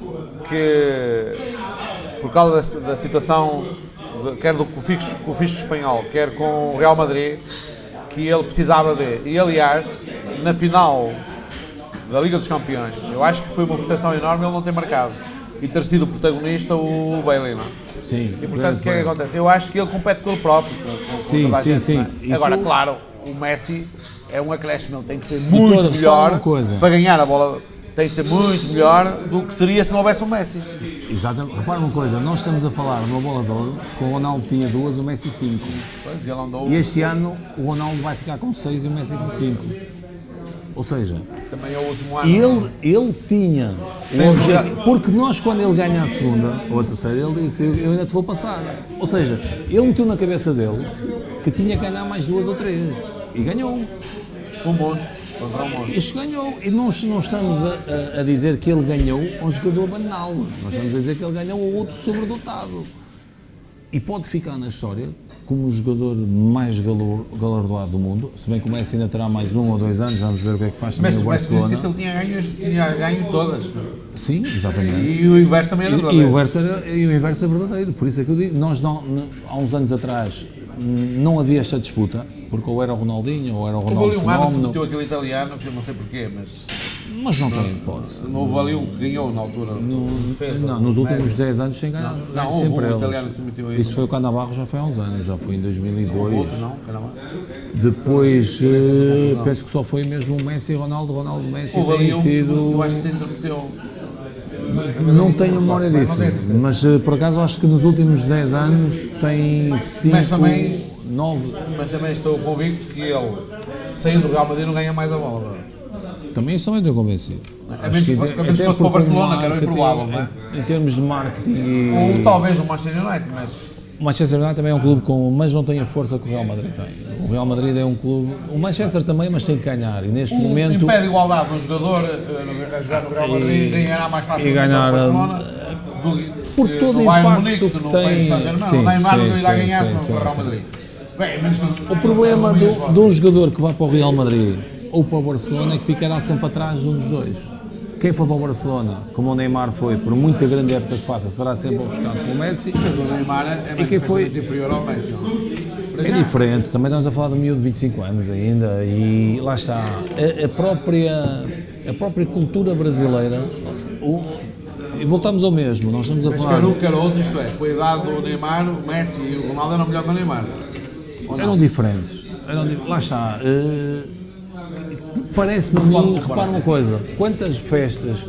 que, por causa da situação, quer com o Fisco Espanhol, quer com o Real Madrid, que ele precisava de. E aliás, na final da Liga dos Campeões, eu acho que foi uma frustração enorme ele não ter marcado e ter sido o protagonista o Bailey, não é?
Sim.
E portanto, o que é que acontece? Eu acho que ele compete com ele próprio.
Sim,
toda a
sim,
gente,
sim.
não é?
Isso...
Agora, claro, o Messi é um acréscimo, ele tem que ser muito melhor para ganhar a bola. Tem que ser muito melhor do que seria se não houvesse o Messi.
Exatamente. Repara uma coisa, nós estamos a falar numa bola de ouro, que o Ronaldo tinha 2, o Messi 5. E este ano o Ronaldo vai ficar com 6 e o Messi com 5. Ou seja,
também é o último ano.
Ele tinha um objetivo, porque nós quando ele ganha a segunda ou a terceira, ele disse, eu ainda te vou passar. Ou seja, ele meteu na cabeça dele que tinha que ganhar mais 2 ou 3. E ganhou.
Um monte.
Este ganhou. E nós não estamos a dizer que ele ganhou um jogador banal. Nós estamos a dizer que ele ganhou outro sobredotado. E pode ficar na história como o jogador mais galardoado do mundo, se bem que o Messi ainda terá mais 1 ou 2 anos, vamos ver o que é que faz também o Barcelona.
Mas ele tinha ganho todas.
Sim, exatamente.
E o inverso também era verdadeiro.
E o inverso é verdadeiro, por isso é que eu digo, nós há uns anos atrás não havia esta disputa, porque ou era o Ronaldinho ou era o Ronaldo
Houve ali um ano que se
Fenómeno,
meteu aquele italiano, que eu não sei porquê, mas
não tem hipótese.
não houve ali um que ganhou na altura.
Não, nos últimos 10 anos sem ganhar,
Não, houve
sempre
um
eles.
italiano que se meteu aí.
Isso foi o Cannavaro, já foi há uns anos, já foi em 2002.
Outro não, caramba.
Depois, penso que só foi mesmo o Messi e Ronaldo, Messi
Houve ali
tem
um que
sido...
eu acho que se intermeteu.
Não tenho memória disso, mas por acaso acho que nos últimos 10 anos tem 5,
Mas também-
9...
Mas também estou convicto que ele, saindo do Real Madrid, não ganha mais a bola.
Também isso também estou convencido.
A menos que fosse para o Barcelona, que era improvável, não é?
Em termos de marketing
Ou talvez o Manchester United, mas...
O Manchester United também é um clube mas não tem a força que o Real Madrid tem. O Real Madrid é um clube... O Manchester também, mas tem que ganhar. E neste momento...
Impede igualdade um jogador a jogar no Real Madrid e ganhará mais fácil
e ganhar,
no Barcelona
por todo o impacto que tem...
O Neymar não irá ganhar no Real Madrid. Bem,
O problema de um jogador que vai para o Real Madrid ou para o Barcelona é que ficará sempre atrás de um dos dois. Quem for para o Barcelona, como o Neymar foi, por muita grande época que faça, será sempre ofuscado pelo Messi.
o Neymar é
quem foi-
inferior ao Messi.
É diferente, também estamos a falar de um miúdo de 25 anos ainda e lá está, a própria cultura brasileira, e voltamos ao mesmo, nós estamos a
Mas
falar...
quer um, quer outro, isto é, com a idade do Neymar, o Messi e o Ronaldo eram melhor que o Neymar.
Eram diferentes, lá está, parece-me a mim, repara uma coisa, quantas festas,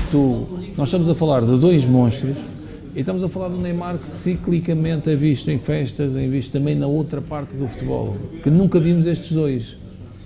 nós estamos a falar de dois monstros e estamos a falar do Neymar que ciclicamente é visto em festas, é visto também na outra parte do futebol, que nunca vimos estes dois.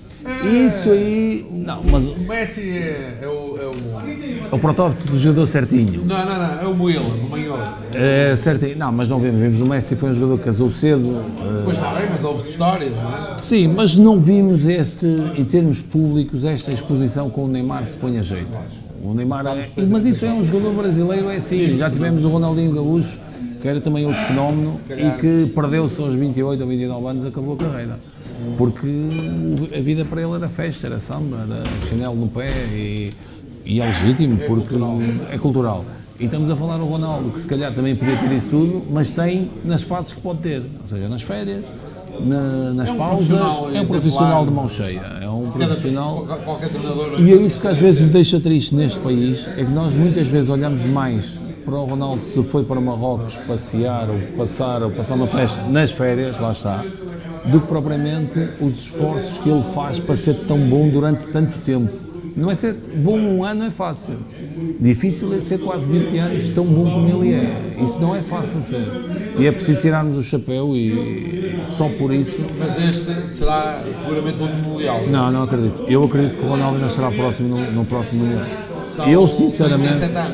Isso aí, não, mas
O Messi é o...
o protótipo do jogador certinho.
Não, é o Moelas, o Manhoso.
É certinho, não, mas não vimos o Messi foi um jogador que casou cedo.
Pois está bem, mas houve histórias, não é?
Sim, mas não vimos em termos públicos, esta exposição com o Neymar se põe a jeito. O Neymar mas isso é um jogador brasileiro, é assim, já tivemos o Ronaldinho Gaúcho, que era também outro fenómeno e que perdeu-se aos 28 ou 29 anos, acabou a carreira. Porque a vida para ele era festa, era samba, era chinelo no pé e é legítimo, porque é cultural. E estamos a falar do Ronaldo, que se calhar também podia ter isso tudo, mas tem nas fases que pode ter, ou seja, nas férias, nas pausas, é um profissional de mão cheia, é um profissional...
Qualquer treinador...
E é isso que às vezes me deixa triste neste país, é que nós muitas vezes olhamos mais para o Ronaldo se foi para Marrocos passear ou passar uma festa nas férias, lá está, do que propriamente os esforços que ele faz para ser tão bom durante tanto tempo. Não é ser bom um ano é fácil. Difícil é ser quase 20 anos tão bom como ele é. Isso não é fácil ser. E é preciso tirarmos o chapéu e só por isso...
Mas este será seguramente o último Mundial.
Não acredito. Eu acredito que o Ronaldo ainda estará próximo no próximo Mundial. Eu sinceramente...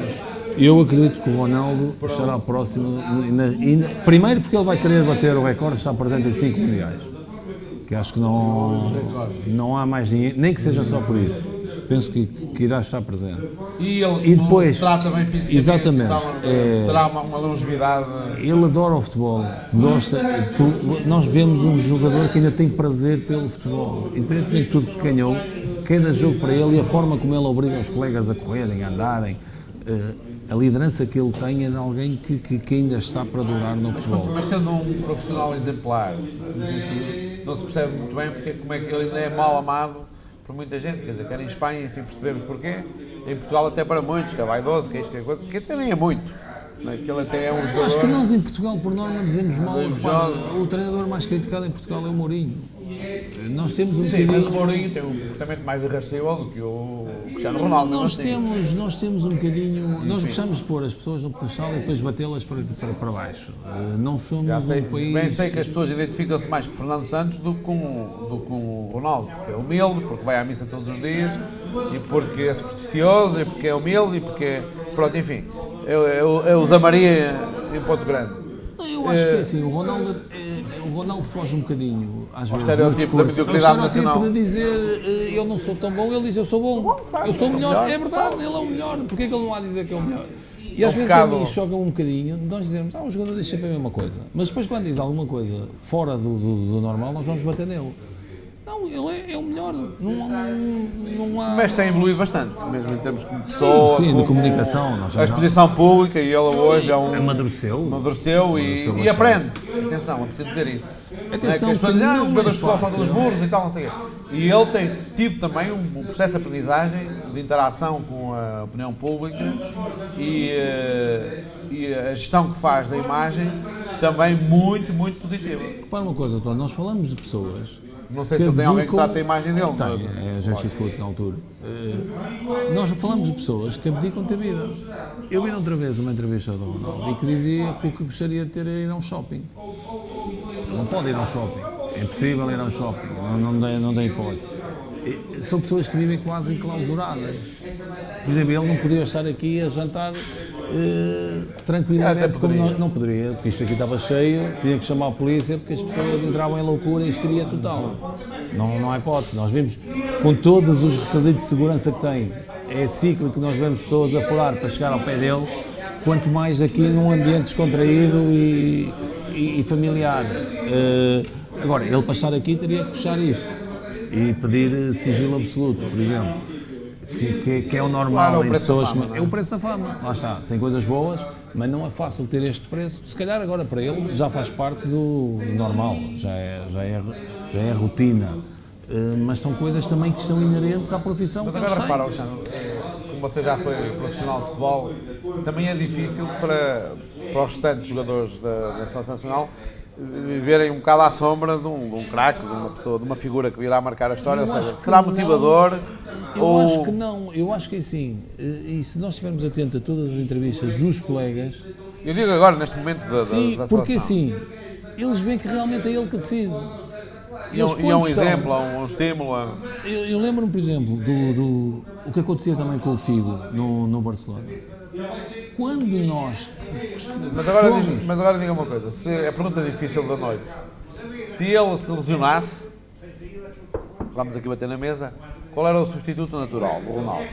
Eu acredito que o Ronaldo estará próximo, primeiro porque ele vai querer bater o recorde, está presente em 5 mundiais, que acho que não há mais ninguém, nem que seja só por isso, penso que irá estar presente.
E depois, terá também fisicamente,
exatamente,
terá uma longevidade.
Ele adora o futebol, nós vemos um jogador que ainda tem prazer pelo futebol, independentemente de tudo que ganhou, cada jogo para ele e a forma como ele obriga os colegas a correrem, a andarem, a liderança que ele tem é de alguém que ainda está para durar no futebol.
Mas sendo um profissional exemplar, não se percebe muito bem como é que ele ainda é mal amado por muita gente, quer dizer, quer em Espanha, enfim, percebemos porquê, em Portugal até para muitos, que é vaidoso, que é isto, que é coisa, que até nem é muito, não é? Que ele até é um jogador...
Acho que nós em Portugal, por norma, dizemos mal, o treinador mais criticado em Portugal é o Mourinho. Nós temos um
Sim,
bocadinho...
mas o Mourinho tem um comportamento mais irrascível do que o Cristiano Ronaldo.
Nós temos um bocadinho... Nós gostamos de pôr as pessoas no pedestal e depois batê-las para baixo. Não somos um país...
Bem sei que as pessoas identificam-se mais com o Fernando Santos do que com o Ronaldo, porque é humilde, porque vai à missa todos os dias, e porque é supersticioso, e porque é humilde, e porque... Pronto, enfim, é o Zé Maria em Ponto Grande.
Eu acho que é assim, o Ronaldo foge um bocadinho, às vezes,
estereótipo
do discurso.
da mediocridade nacional.
De dizer eu não sou tão bom, ele diz eu sou bom, eu sou o melhor, é verdade, ele é o melhor, porque é que ele não há a dizer que é o melhor? E às vezes a mim choca um bocadinho, nós dizemos, o jogador deixa sempre a mesma coisa, mas depois quando diz alguma coisa fora do normal, nós vamos bater nele. Não, ele é o melhor. Não há...
Mas tem evoluído bastante, mesmo em termos de pessoa.
Sim, de comunicação.
A exposição pública, e ele hoje é um...
Amadureceu
e aprende. Atenção, eu preciso dizer isso.
Atenção,
as pessoas dizem, os jogadores de futebol
fácil.
são dos burros e tal, não sei o quê. E ele tem tido também um processo de aprendizagem, de interação com a opinião pública e a gestão que faz da imagem também muito, muito positiva.
Repara uma coisa, António, nós falamos de pessoas...
Não sei se ele tem alguém que trata a imagem dele.
Tem, é a Geschifoot na altura. Nós falamos de pessoas que abdicam de ter vida. Eu vi outra vez uma entrevista do Ronaldo e que dizia que o que gostaria de ter era ir a um shopping. Não pode ir a um shopping. É impossível ir a um shopping. Não tem hipótese. São pessoas que vivem quase enclausuradas. Por exemplo, ele não podia estar aqui a jantar tranquilamente, como não poderia, porque isto aqui estava cheio, tinha que chamar a polícia porque as pessoas entravam em loucura e histeria total. Não há hipótese. Nós vimos, com todos os requisitos de segurança que tem, é cíclico que nós vemos pessoas a furar para chegar ao pé dele, quanto mais aqui num ambiente descontraído e familiar. Agora, ele para estar aqui teria que fechar isto e pedir sigilo absoluto, por exemplo. Que é o normal em pessoas. É o preço da fama, lá está. Tem coisas boas, mas não é fácil ter este preço. Se calhar agora para ele já faz parte do normal, já é rotina. Mas são coisas também que estão inerentes à profissão.
Mas agora repara, Alexandre, como você já foi profissional de futebol, também é difícil para os restantes jogadores da Seleção Nacional viverem um bocado à sombra de um craque, de uma pessoa, de uma figura que virá marcar a história, ou seja, será motivador?
Eu acho que não, eu acho que sim. E se nós estivermos atentos a todas as entrevistas dos colegas...
Eu digo agora, neste momento da
seleção. Porque assim, eles veem que realmente é ele que decide.
E é um exemplo, um estímulo.
Eu lembro-me, por exemplo, do o que acontecia também com o Figo no Barcelona. Quando nós...
Mas agora diga uma coisa, a pergunta difícil da noite. Se ele se lesionasse, vamos aqui bater na mesa, qual era o substituto natural, o Ronaldo?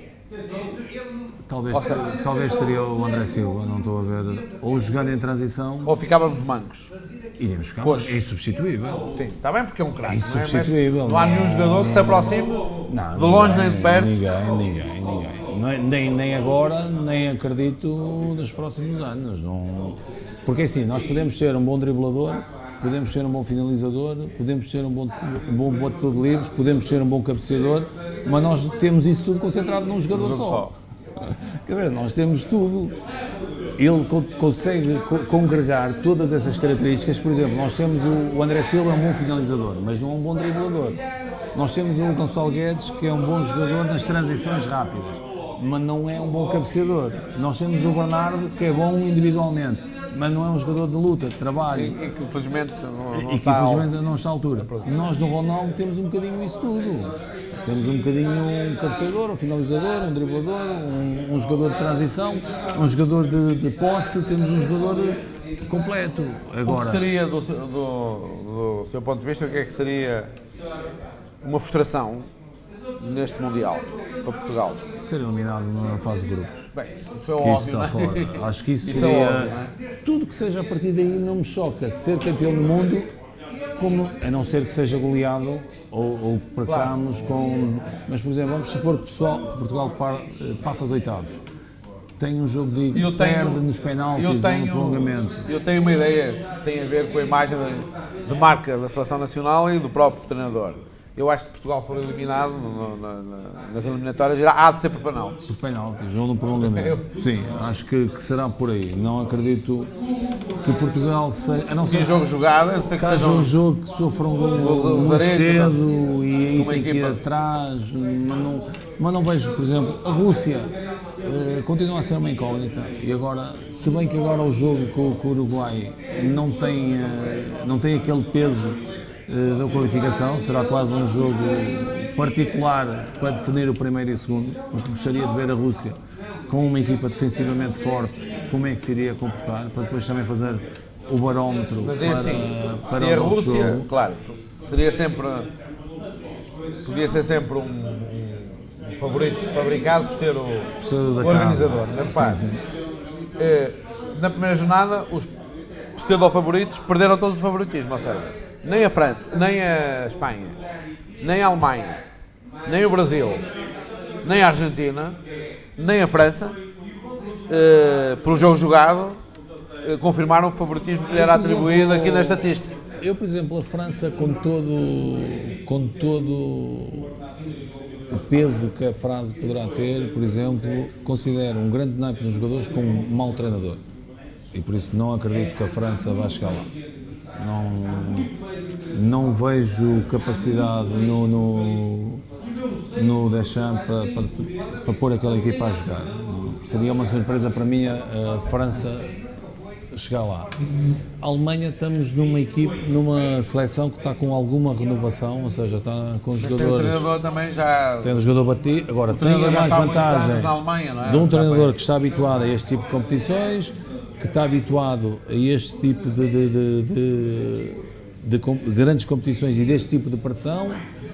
Talvez seria o André Silva, não estou a ver, ou jogando em transição...
Ou ficávamos mancos?
Iríamos ficar, é insubstituível.
Sim, está bem porque é um craque,
insubstituível.
Não há nenhum jogador que se aproxime de longe nem de perto.
Ninguém. Nem agora, nem acredito nos próximos anos. Porque assim, nós podemos ser um bom driblador, podemos ser um bom finalizador, podemos ser um bom batedor de livros, podemos ser um bom cabeceador, mas nós temos isso tudo concentrado num jogador só. Quer dizer, nós temos tudo. Ele consegue congregar todas essas características. Por exemplo, nós temos o André Silva, é um bom finalizador, mas não é um bom driblador. Nós temos o Gonçalo Guedes, que é um bom jogador nas transições rápidas, mas não é um bom cabeceador. Nós temos o Bernardo, que é bom individualmente, mas não é um jogador de luta, de trabalho.
E que infelizmente
não está à altura. Nós no Ronaldo temos um bocadinho isso tudo. Temos um bocadinho um cabeceador, um finalizador, um driblador, um jogador de transição, um jogador de posse, temos um jogador completo. Agora,
o que seria, do seu ponto de vista, o que é que seria uma frustração neste Mundial para Portugal?
Ser eliminado na fase de grupos.
Bem, isso é óbvio.
Isso está fora. Acho que isso seria... É óbvio, tudo que seja a partir daí não me choca. Ser campeão do mundo, a não ser que seja goleado ou percamos com... Mas, por exemplo, vamos supor que Portugal passa aos oitavos. Tem um jogo digno, perde nos penaltis ou no prolongamento. Eu
tenho uma ideia que tem a ver com a imagem de marca da Seleção Nacional e do próprio treinador. Eu acho que se Portugal for eliminado nas eliminatórias, há de ser por penaltis.
Por penaltis ou no prolongamento. Sim, acho que será por aí. Não acredito que Portugal seja... A não ser
jogo jogado, a não ser que seja
um jogo que sofra um gol muito cedo e aí tem que ir atrás. Mas não vejo, por exemplo, a Rússia continua a ser uma incógnita. E agora, se bem que agora o jogo com o Uruguai não tem aquele peso da qualificação, será quase um jogo particular para definir o primeiro e o segundo, porque gostaria de ver a Rússia com uma equipa defensivamente forte, como é que se iria comportar, para depois também fazer o barómetro para
o nosso Rússia, jogo. Claro, podia ser sempre um favorito fabricado por ser o organizador. Na primeira jornada, os pseudo-favoritos perderam todos o favoritismo, ou seja, nem a França, nem a Espanha, nem a Alemanha, nem o Brasil, nem a Argentina, nem a França, pelo jogo jogado, confirmaram o favoritismo que lhe era atribuído aqui na estatística.
Eu, por exemplo, a França, com todo o peso que a frase poderá ter, por exemplo, considero um grande naipe dos jogadores como um mau treinador. E por isso não acredito que a França vá chegar lá. Não vejo capacidade no Deschamps para pôr aquela equipa a jogar. Seria uma surpresa para mim a França chegar lá. A Alemanha, estamos numa seleção que está com alguma renovação, ou seja, está com jogadores...
Tem o treinador também já...
Tem o jogador batido, agora tem a mais vantagem
Alemanha,
de um treinador que está habituado a este tipo de competições, que está habituado a este tipo de grandes competições e deste tipo de pressão,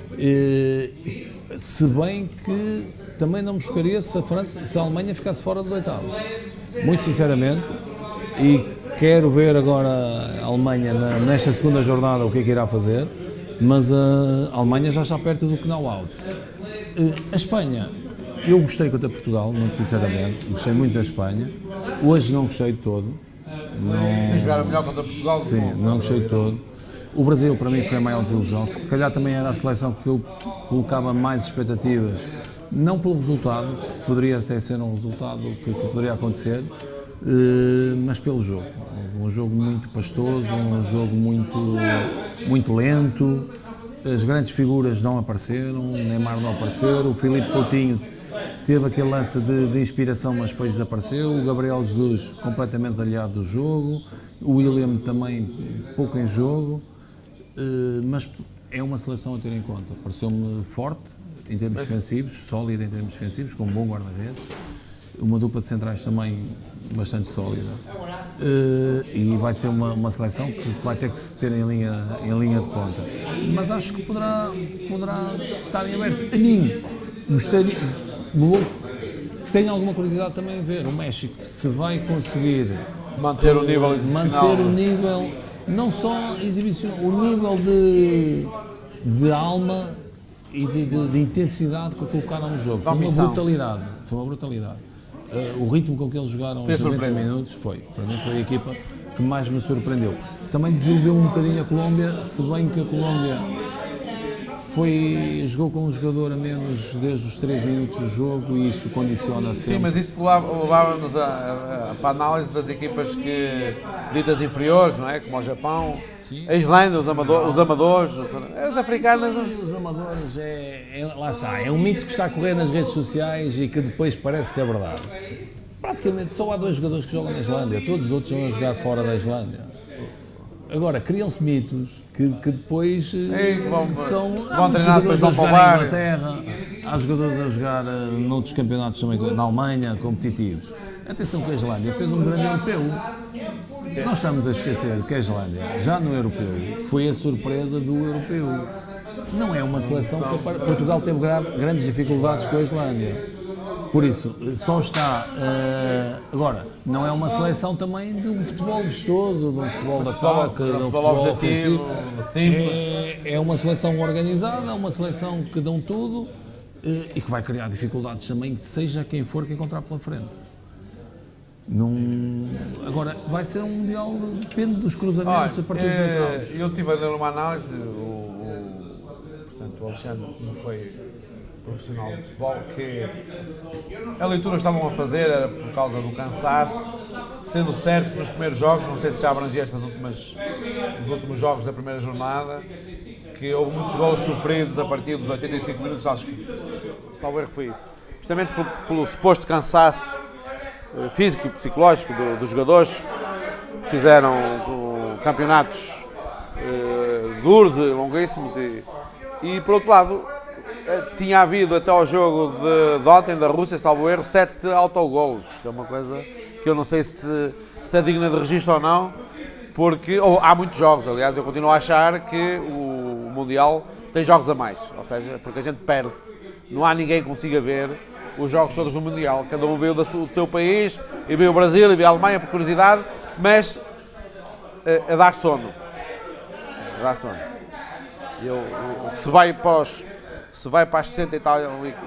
se bem que também não me chocaria se a Alemanha ficasse fora dos oitavos. Muito sinceramente, e quero ver agora a Alemanha nesta segunda jornada o que é que irá fazer, mas a Alemanha já está perto do knock-out. A Espanha, eu gostei contra Portugal, muito sinceramente, gostei muito da Espanha, hoje não gostei de todo.
Vocês jogaram melhor contra Portugal do que
Sim, não gostei de todo. O Brasil para mim foi a maior desilusão, se calhar também era a seleção que eu colocava mais expectativas, não pelo resultado, que poderia até ser um resultado que poderia acontecer, mas pelo jogo. Um jogo muito pastoso, um jogo muito lento, as grandes figuras não apareceram, o Neymar não apareceu, o Filipe Coutinho teve aquele lance de inspiração, mas depois desapareceu, o Gabriel Jesus completamente aliado do jogo, o William também pouco em jogo, mas é uma seleção a ter em conta. Pareceu-me forte em termos defensivos, sólida em termos defensivos, com um bom guarda-redes, uma dupla de centrais também bastante sólida, e vai ser uma seleção que vai ter que se ter em linha de conta, mas acho que poderá estar em aberto. A mim gostaria, tenho alguma curiosidade também em ver o México se vai conseguir
manter o
nível, não só exibição, o nível de alma e de intensidade que colocaram no jogo. Foi uma brutalidade. O ritmo com que eles jogaram os 90 minutos para mim foi a equipa que mais me surpreendeu. Também desiludiu um bocadinho a Colômbia, se bem que a Colômbia jogou com um jogador a menos desde os 3 minutos do jogo e isso condiciona sempre.
Sim, mas isso levava-nos para a análise das equipas ditas inferiores, não é? Como o Japão, sim. A Islândia, os amadores, os africanos.
Sim, os amadores, lá está, é um mito que está a correr nas redes sociais e que depois parece que é verdade. Praticamente só há 2 jogadores que jogam na Islândia, todos os outros vão jogar fora da Islândia. Agora, criam-se mitos que depois há muitos jogadores a jogar na Inglaterra, há jogadores a jogar noutros campeonatos também, na Alemanha, competitivos. Atenção que a Islândia fez um grande europeu. Nós estamos a esquecer que a Islândia, já no europeu, foi a surpresa do europeu. Não é uma seleção que Portugal teve grandes dificuldades com a Islândia. Por isso, só está... agora, não é uma seleção também de um futebol vistoso, de um futebol de ataque, de um futebol ofensivo. É uma seleção organizada, é uma seleção que dão tudo e que vai criar dificuldades também, seja quem for que encontrar pela frente. Agora, vai ser um mundial, depende dos cruzamentos a partir dos entraves.
Eu estive a ler uma análise, portanto, o Alexandre não foi profissional de futebol, que a leitura que estavam a fazer era por causa do cansaço, sendo certo que nos primeiros jogos, não sei se já abrangia os últimos jogos da primeira jornada, que houve muitos golos sofridos a partir dos 85 minutos, acho que salvo erro foi isso. Justamente pelo suposto cansaço físico e psicológico dos jogadores, fizeram campeonatos duros e longuíssimos e por outro lado tinha havido até ao jogo de ontem da Rússia, salvo erro, 7 autogolos, que é uma coisa que eu não sei se é digna de registro ou não, porque há muitos jogos, aliás, eu continuo a achar que o Mundial tem jogos a mais, ou seja, porque a gente perde, não há ninguém que consiga ver os jogos todos no Mundial, cada um veio do seu país, e veio o Brasil, e veio a Alemanha por curiosidade, mas a dar sono. dá-se onde? Se vai para as 60 e tal,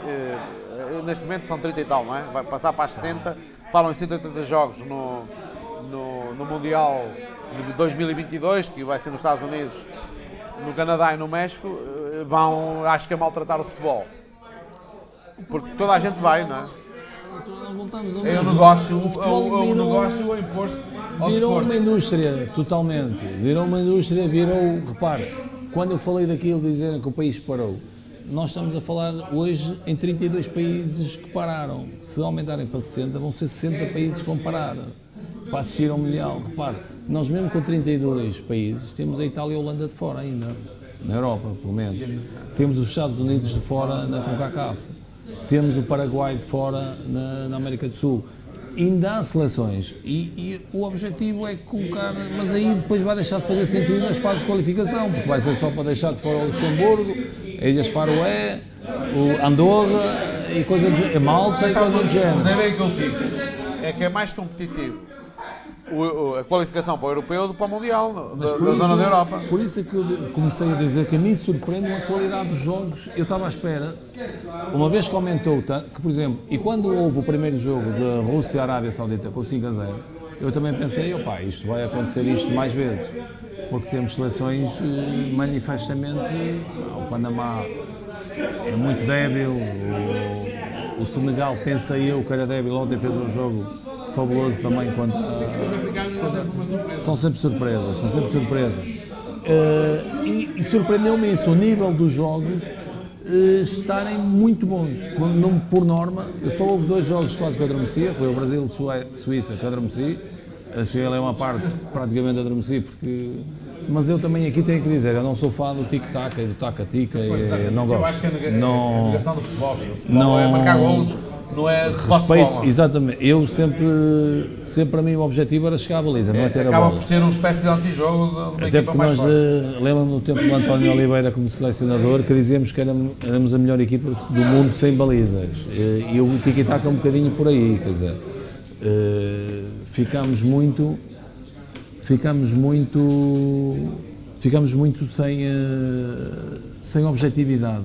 neste momento são 30 e tal, não é? Vai passar para as 60, falam em 180 jogos no Mundial de 2022, que vai ser nos Estados Unidos, no Canadá e no México, vão, acho que, a maltratar o futebol. Porque toda a gente vai, não é? É um negócio, o negócio a impor-se ao
virou
desporto.
uma indústria, totalmente. Virou uma indústria, repare, quando eu falei daquilo de dizerem que o país parou, nós estamos a falar hoje em 32 países que pararam. Se aumentarem para 60, vão ser 60 países que vão parar para assistir ao Mundial. Repare, nós mesmo com 32 países, temos a Itália e a Holanda de fora ainda, na Europa, pelo menos. Temos os Estados Unidos de fora na CONCACAF. Temos o Paraguai de fora na América do Sul. Ainda há seleções e o objetivo é colocar, mas aí depois vai deixar de fazer sentido nas fases de qualificação, porque vai ser só para deixar de fora o Luxemburgo, a Ilhas Faroé, o Andorra e coisa do género, Malta e coisa do género.
Mas é bem que eu fico, é que é mais competitivo a qualificação para o Europeu do que para o Mundial, da zona da Europa.
Por isso é que eu comecei a dizer que a mim surpreende a qualidade dos jogos. Eu estava à espera, uma vez que aumentou, que por exemplo, e quando houve o primeiro jogo da Rússia e Arábia Saudita com 5-0, eu também pensei, opá, isto vai acontecer isto mais vezes, porque temos seleções manifestamente, o Panamá é muito débil, o Senegal, pensei eu que era débil, ontem fez um jogo fabuloso também contra. São sempre surpresas, são sempre surpresas. E surpreendeu-me isso, o nível dos jogos estarem muito bons. Por norma, eu só houve 2 jogos quase que adormecia, foi o Brasil-Suíça que adormeci. Achei ali uma parte que praticamente adormeci, mas eu também aqui tenho que dizer, eu não sou fã do tic-tac e do taca-tica, não gosto.
Eu acho que é a negação do futebol. O futebol é marcar golos. Não é
respeito, exatamente. Eu sempre a mim o objetivo era chegar à baliza, não é ter a bola.
Acaba por ser uma espécie de antijogo.
Até porque nós, lembro-me no tempo do António Oliveira como selecionador, que dizíamos que éramos a melhor equipa do mundo sem balizas. E o tiki-taka é um bocadinho por aí, quer dizer, ficamos muito sem objetividade.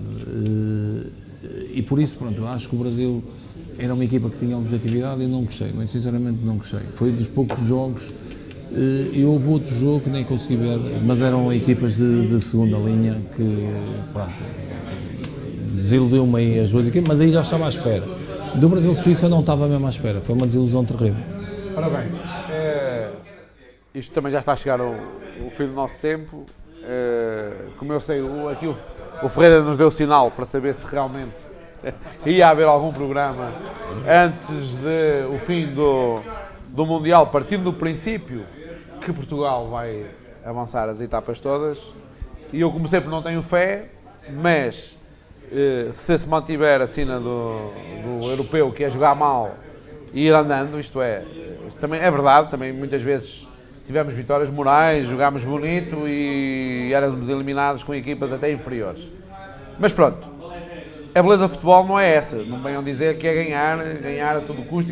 E por isso, pronto, acho que o Brasil era uma equipa que tinha objetividade e não gostei, muito sinceramente não gostei. Foi dos poucos jogos, e houve outro jogo que nem consegui ver, mas eram equipas de segunda linha que, pronto, desiludiu-me aí as duas equipas, mas aí já estava à espera. Do Brasil-Suíça não estava mesmo à espera, foi uma desilusão terrível.
Ora bem, isto também já está a chegar o fim do nosso tempo. Como eu sei, aqui o Ferreira nos deu sinal para saber se realmente ia haver algum programa antes do fim do Mundial, partindo do princípio que Portugal vai avançar as etapas todas. E eu, como sempre, não tenho fé, mas se mantiver a sina do europeu, que é jogar mal e ir andando, isto também é verdade, também muitas vezes tivemos vitórias morais, jogámos bonito e éramos eliminados com equipas até inferiores. Mas pronto, a beleza do futebol não é essa, não venham dizer que é ganhar a todo custo,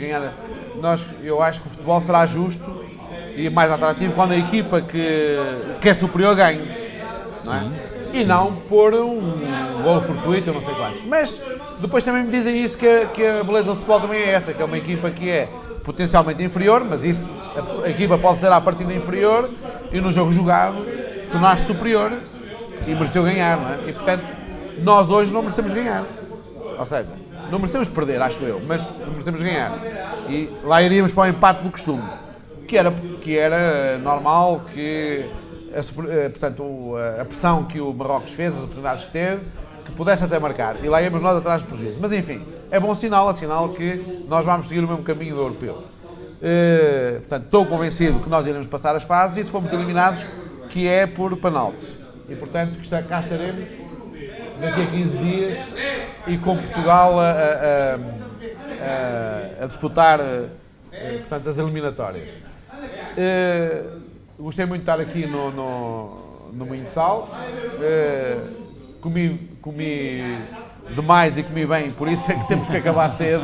eu acho que o futebol será justo e mais atrativo quando a equipa que é superior ganha, não é? E não por um golo fortuito, eu não sei quantos. Mas depois também me dizem isso, que a beleza do futebol também é essa, que é uma equipa que é potencialmente inferior, mas isso, a equipa pode ser à partida inferior e no jogo jogado tornar-se superior e mereceu ganhar, não é? E portanto, nós hoje não merecemos ganhar. Ou seja, não merecemos perder, acho eu, mas não merecemos ganhar. E lá iríamos para o empate do costume, que era normal, que portanto, a pressão que o Marrocos fez, as oportunidades que teve, que pudesse até marcar. E lá íamos nós atrás do prejuízo. Mas enfim, é bom sinal, que nós vamos seguir o mesmo caminho do europeu. Portanto, estou convencido que nós iremos passar as fases e se formos eliminados, que é por penaltis. E portanto, cá estaremos daqui a 15 dias e com Portugal a disputar portanto, as eliminatórias. Gostei muito de estar aqui no Moinho de Sal. Comi demais e comi bem, por isso é que temos que acabar cedo.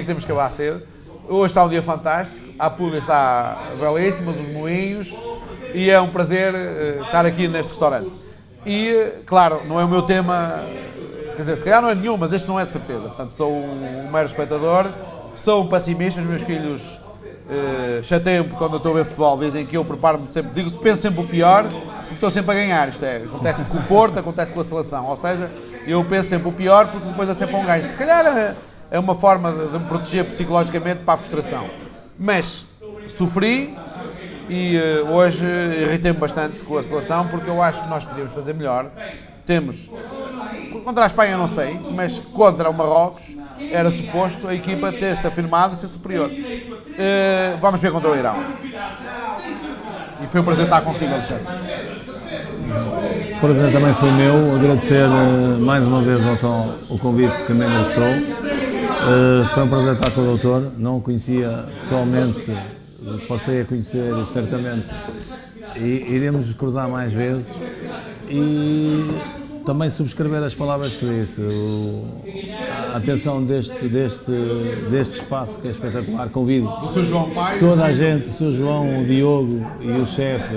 Hoje está um dia fantástico, a Pulga está belíssima, os moinhos, e é um prazer estar aqui neste restaurante. E, claro, não é o meu tema, quer dizer, se calhar não é nenhum, mas este não é de certeza. Portanto, sou um mero espectador, sou um pessimista, os meus filhos chateiam porque quando eu estou a ver futebol dizem que eu preparo-me sempre, penso sempre o pior, porque estou sempre a ganhar. Isto é, acontece com o Porto, acontece com a seleção, ou seja, eu penso sempre o pior porque depois é sempre um ganho. Se calhar é uma forma de me proteger psicologicamente para a frustração. Mas sofri e hoje irritei-me bastante com a seleção porque eu acho que nós podíamos fazer melhor. Temos, contra a Espanha não sei, mas contra o Marrocos era suposto a equipa ter-se afirmado e ser superior. Vamos ver contra o Irão. E foi um prazer estar consigo, Alexandre.
O prazer também foi meu, agradecer mais uma vez o convite que me endereçou. Foi um prazer estar com o doutor, não o conhecia pessoalmente, passei a conhecer certamente e iremos cruzar mais vezes e também subscrever as palavras que disse, a atenção deste espaço que é espetacular, convido
o Sr. João Pai,
toda a gente, o Sr. João, o Diogo e o chefe,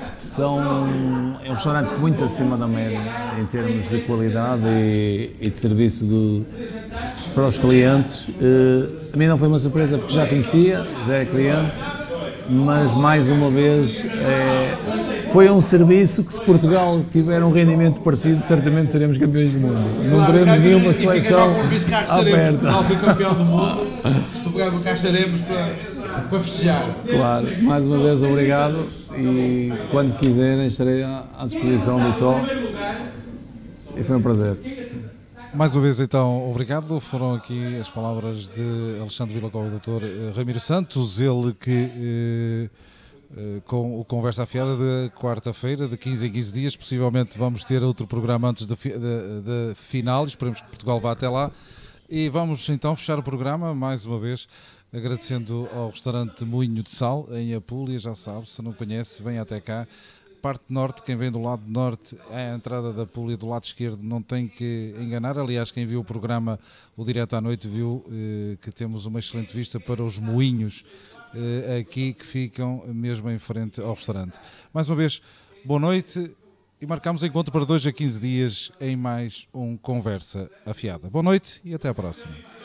é um restaurante muito acima da média em termos de qualidade e de serviço para os clientes. A mim não foi uma surpresa porque já conhecia, já é cliente, mas mais uma vez foi um serviço que se Portugal tiver um rendimento parecido, certamente seremos campeões do mundo. Não teremos nenhuma seleção aberta.
Não fui campeão do mundo, se Portugal cá estaremos para festejar.
Claro, mais uma vez obrigado e quando quiserem estarei à disposição do Tó e foi um prazer.
Mais uma vez, então, obrigado. Foram aqui as palavras de Alexandre Villacova e do Dr. Ramiro Santos, ele que, com o Conversa Afiada de quarta-feira, de 15 em 15 dias, possivelmente vamos ter outro programa antes da final, esperemos que Portugal vá até lá. E vamos então fechar o programa, mais uma vez, agradecendo ao restaurante Moinho de Sal, em Apulia, já sabe, se não conhece, venha até cá. Parte norte, quem vem do lado norte, a entrada da Apulia do lado esquerdo, não tem que enganar. Aliás, quem viu o programa, o Direto à Noite, viu que temos uma excelente vista para os moinhos aqui que ficam mesmo em frente ao restaurante. Mais uma vez, boa noite e marcamos encontro para 2 a 15 dias em mais um Conversa Afiada. Boa noite e até à próxima.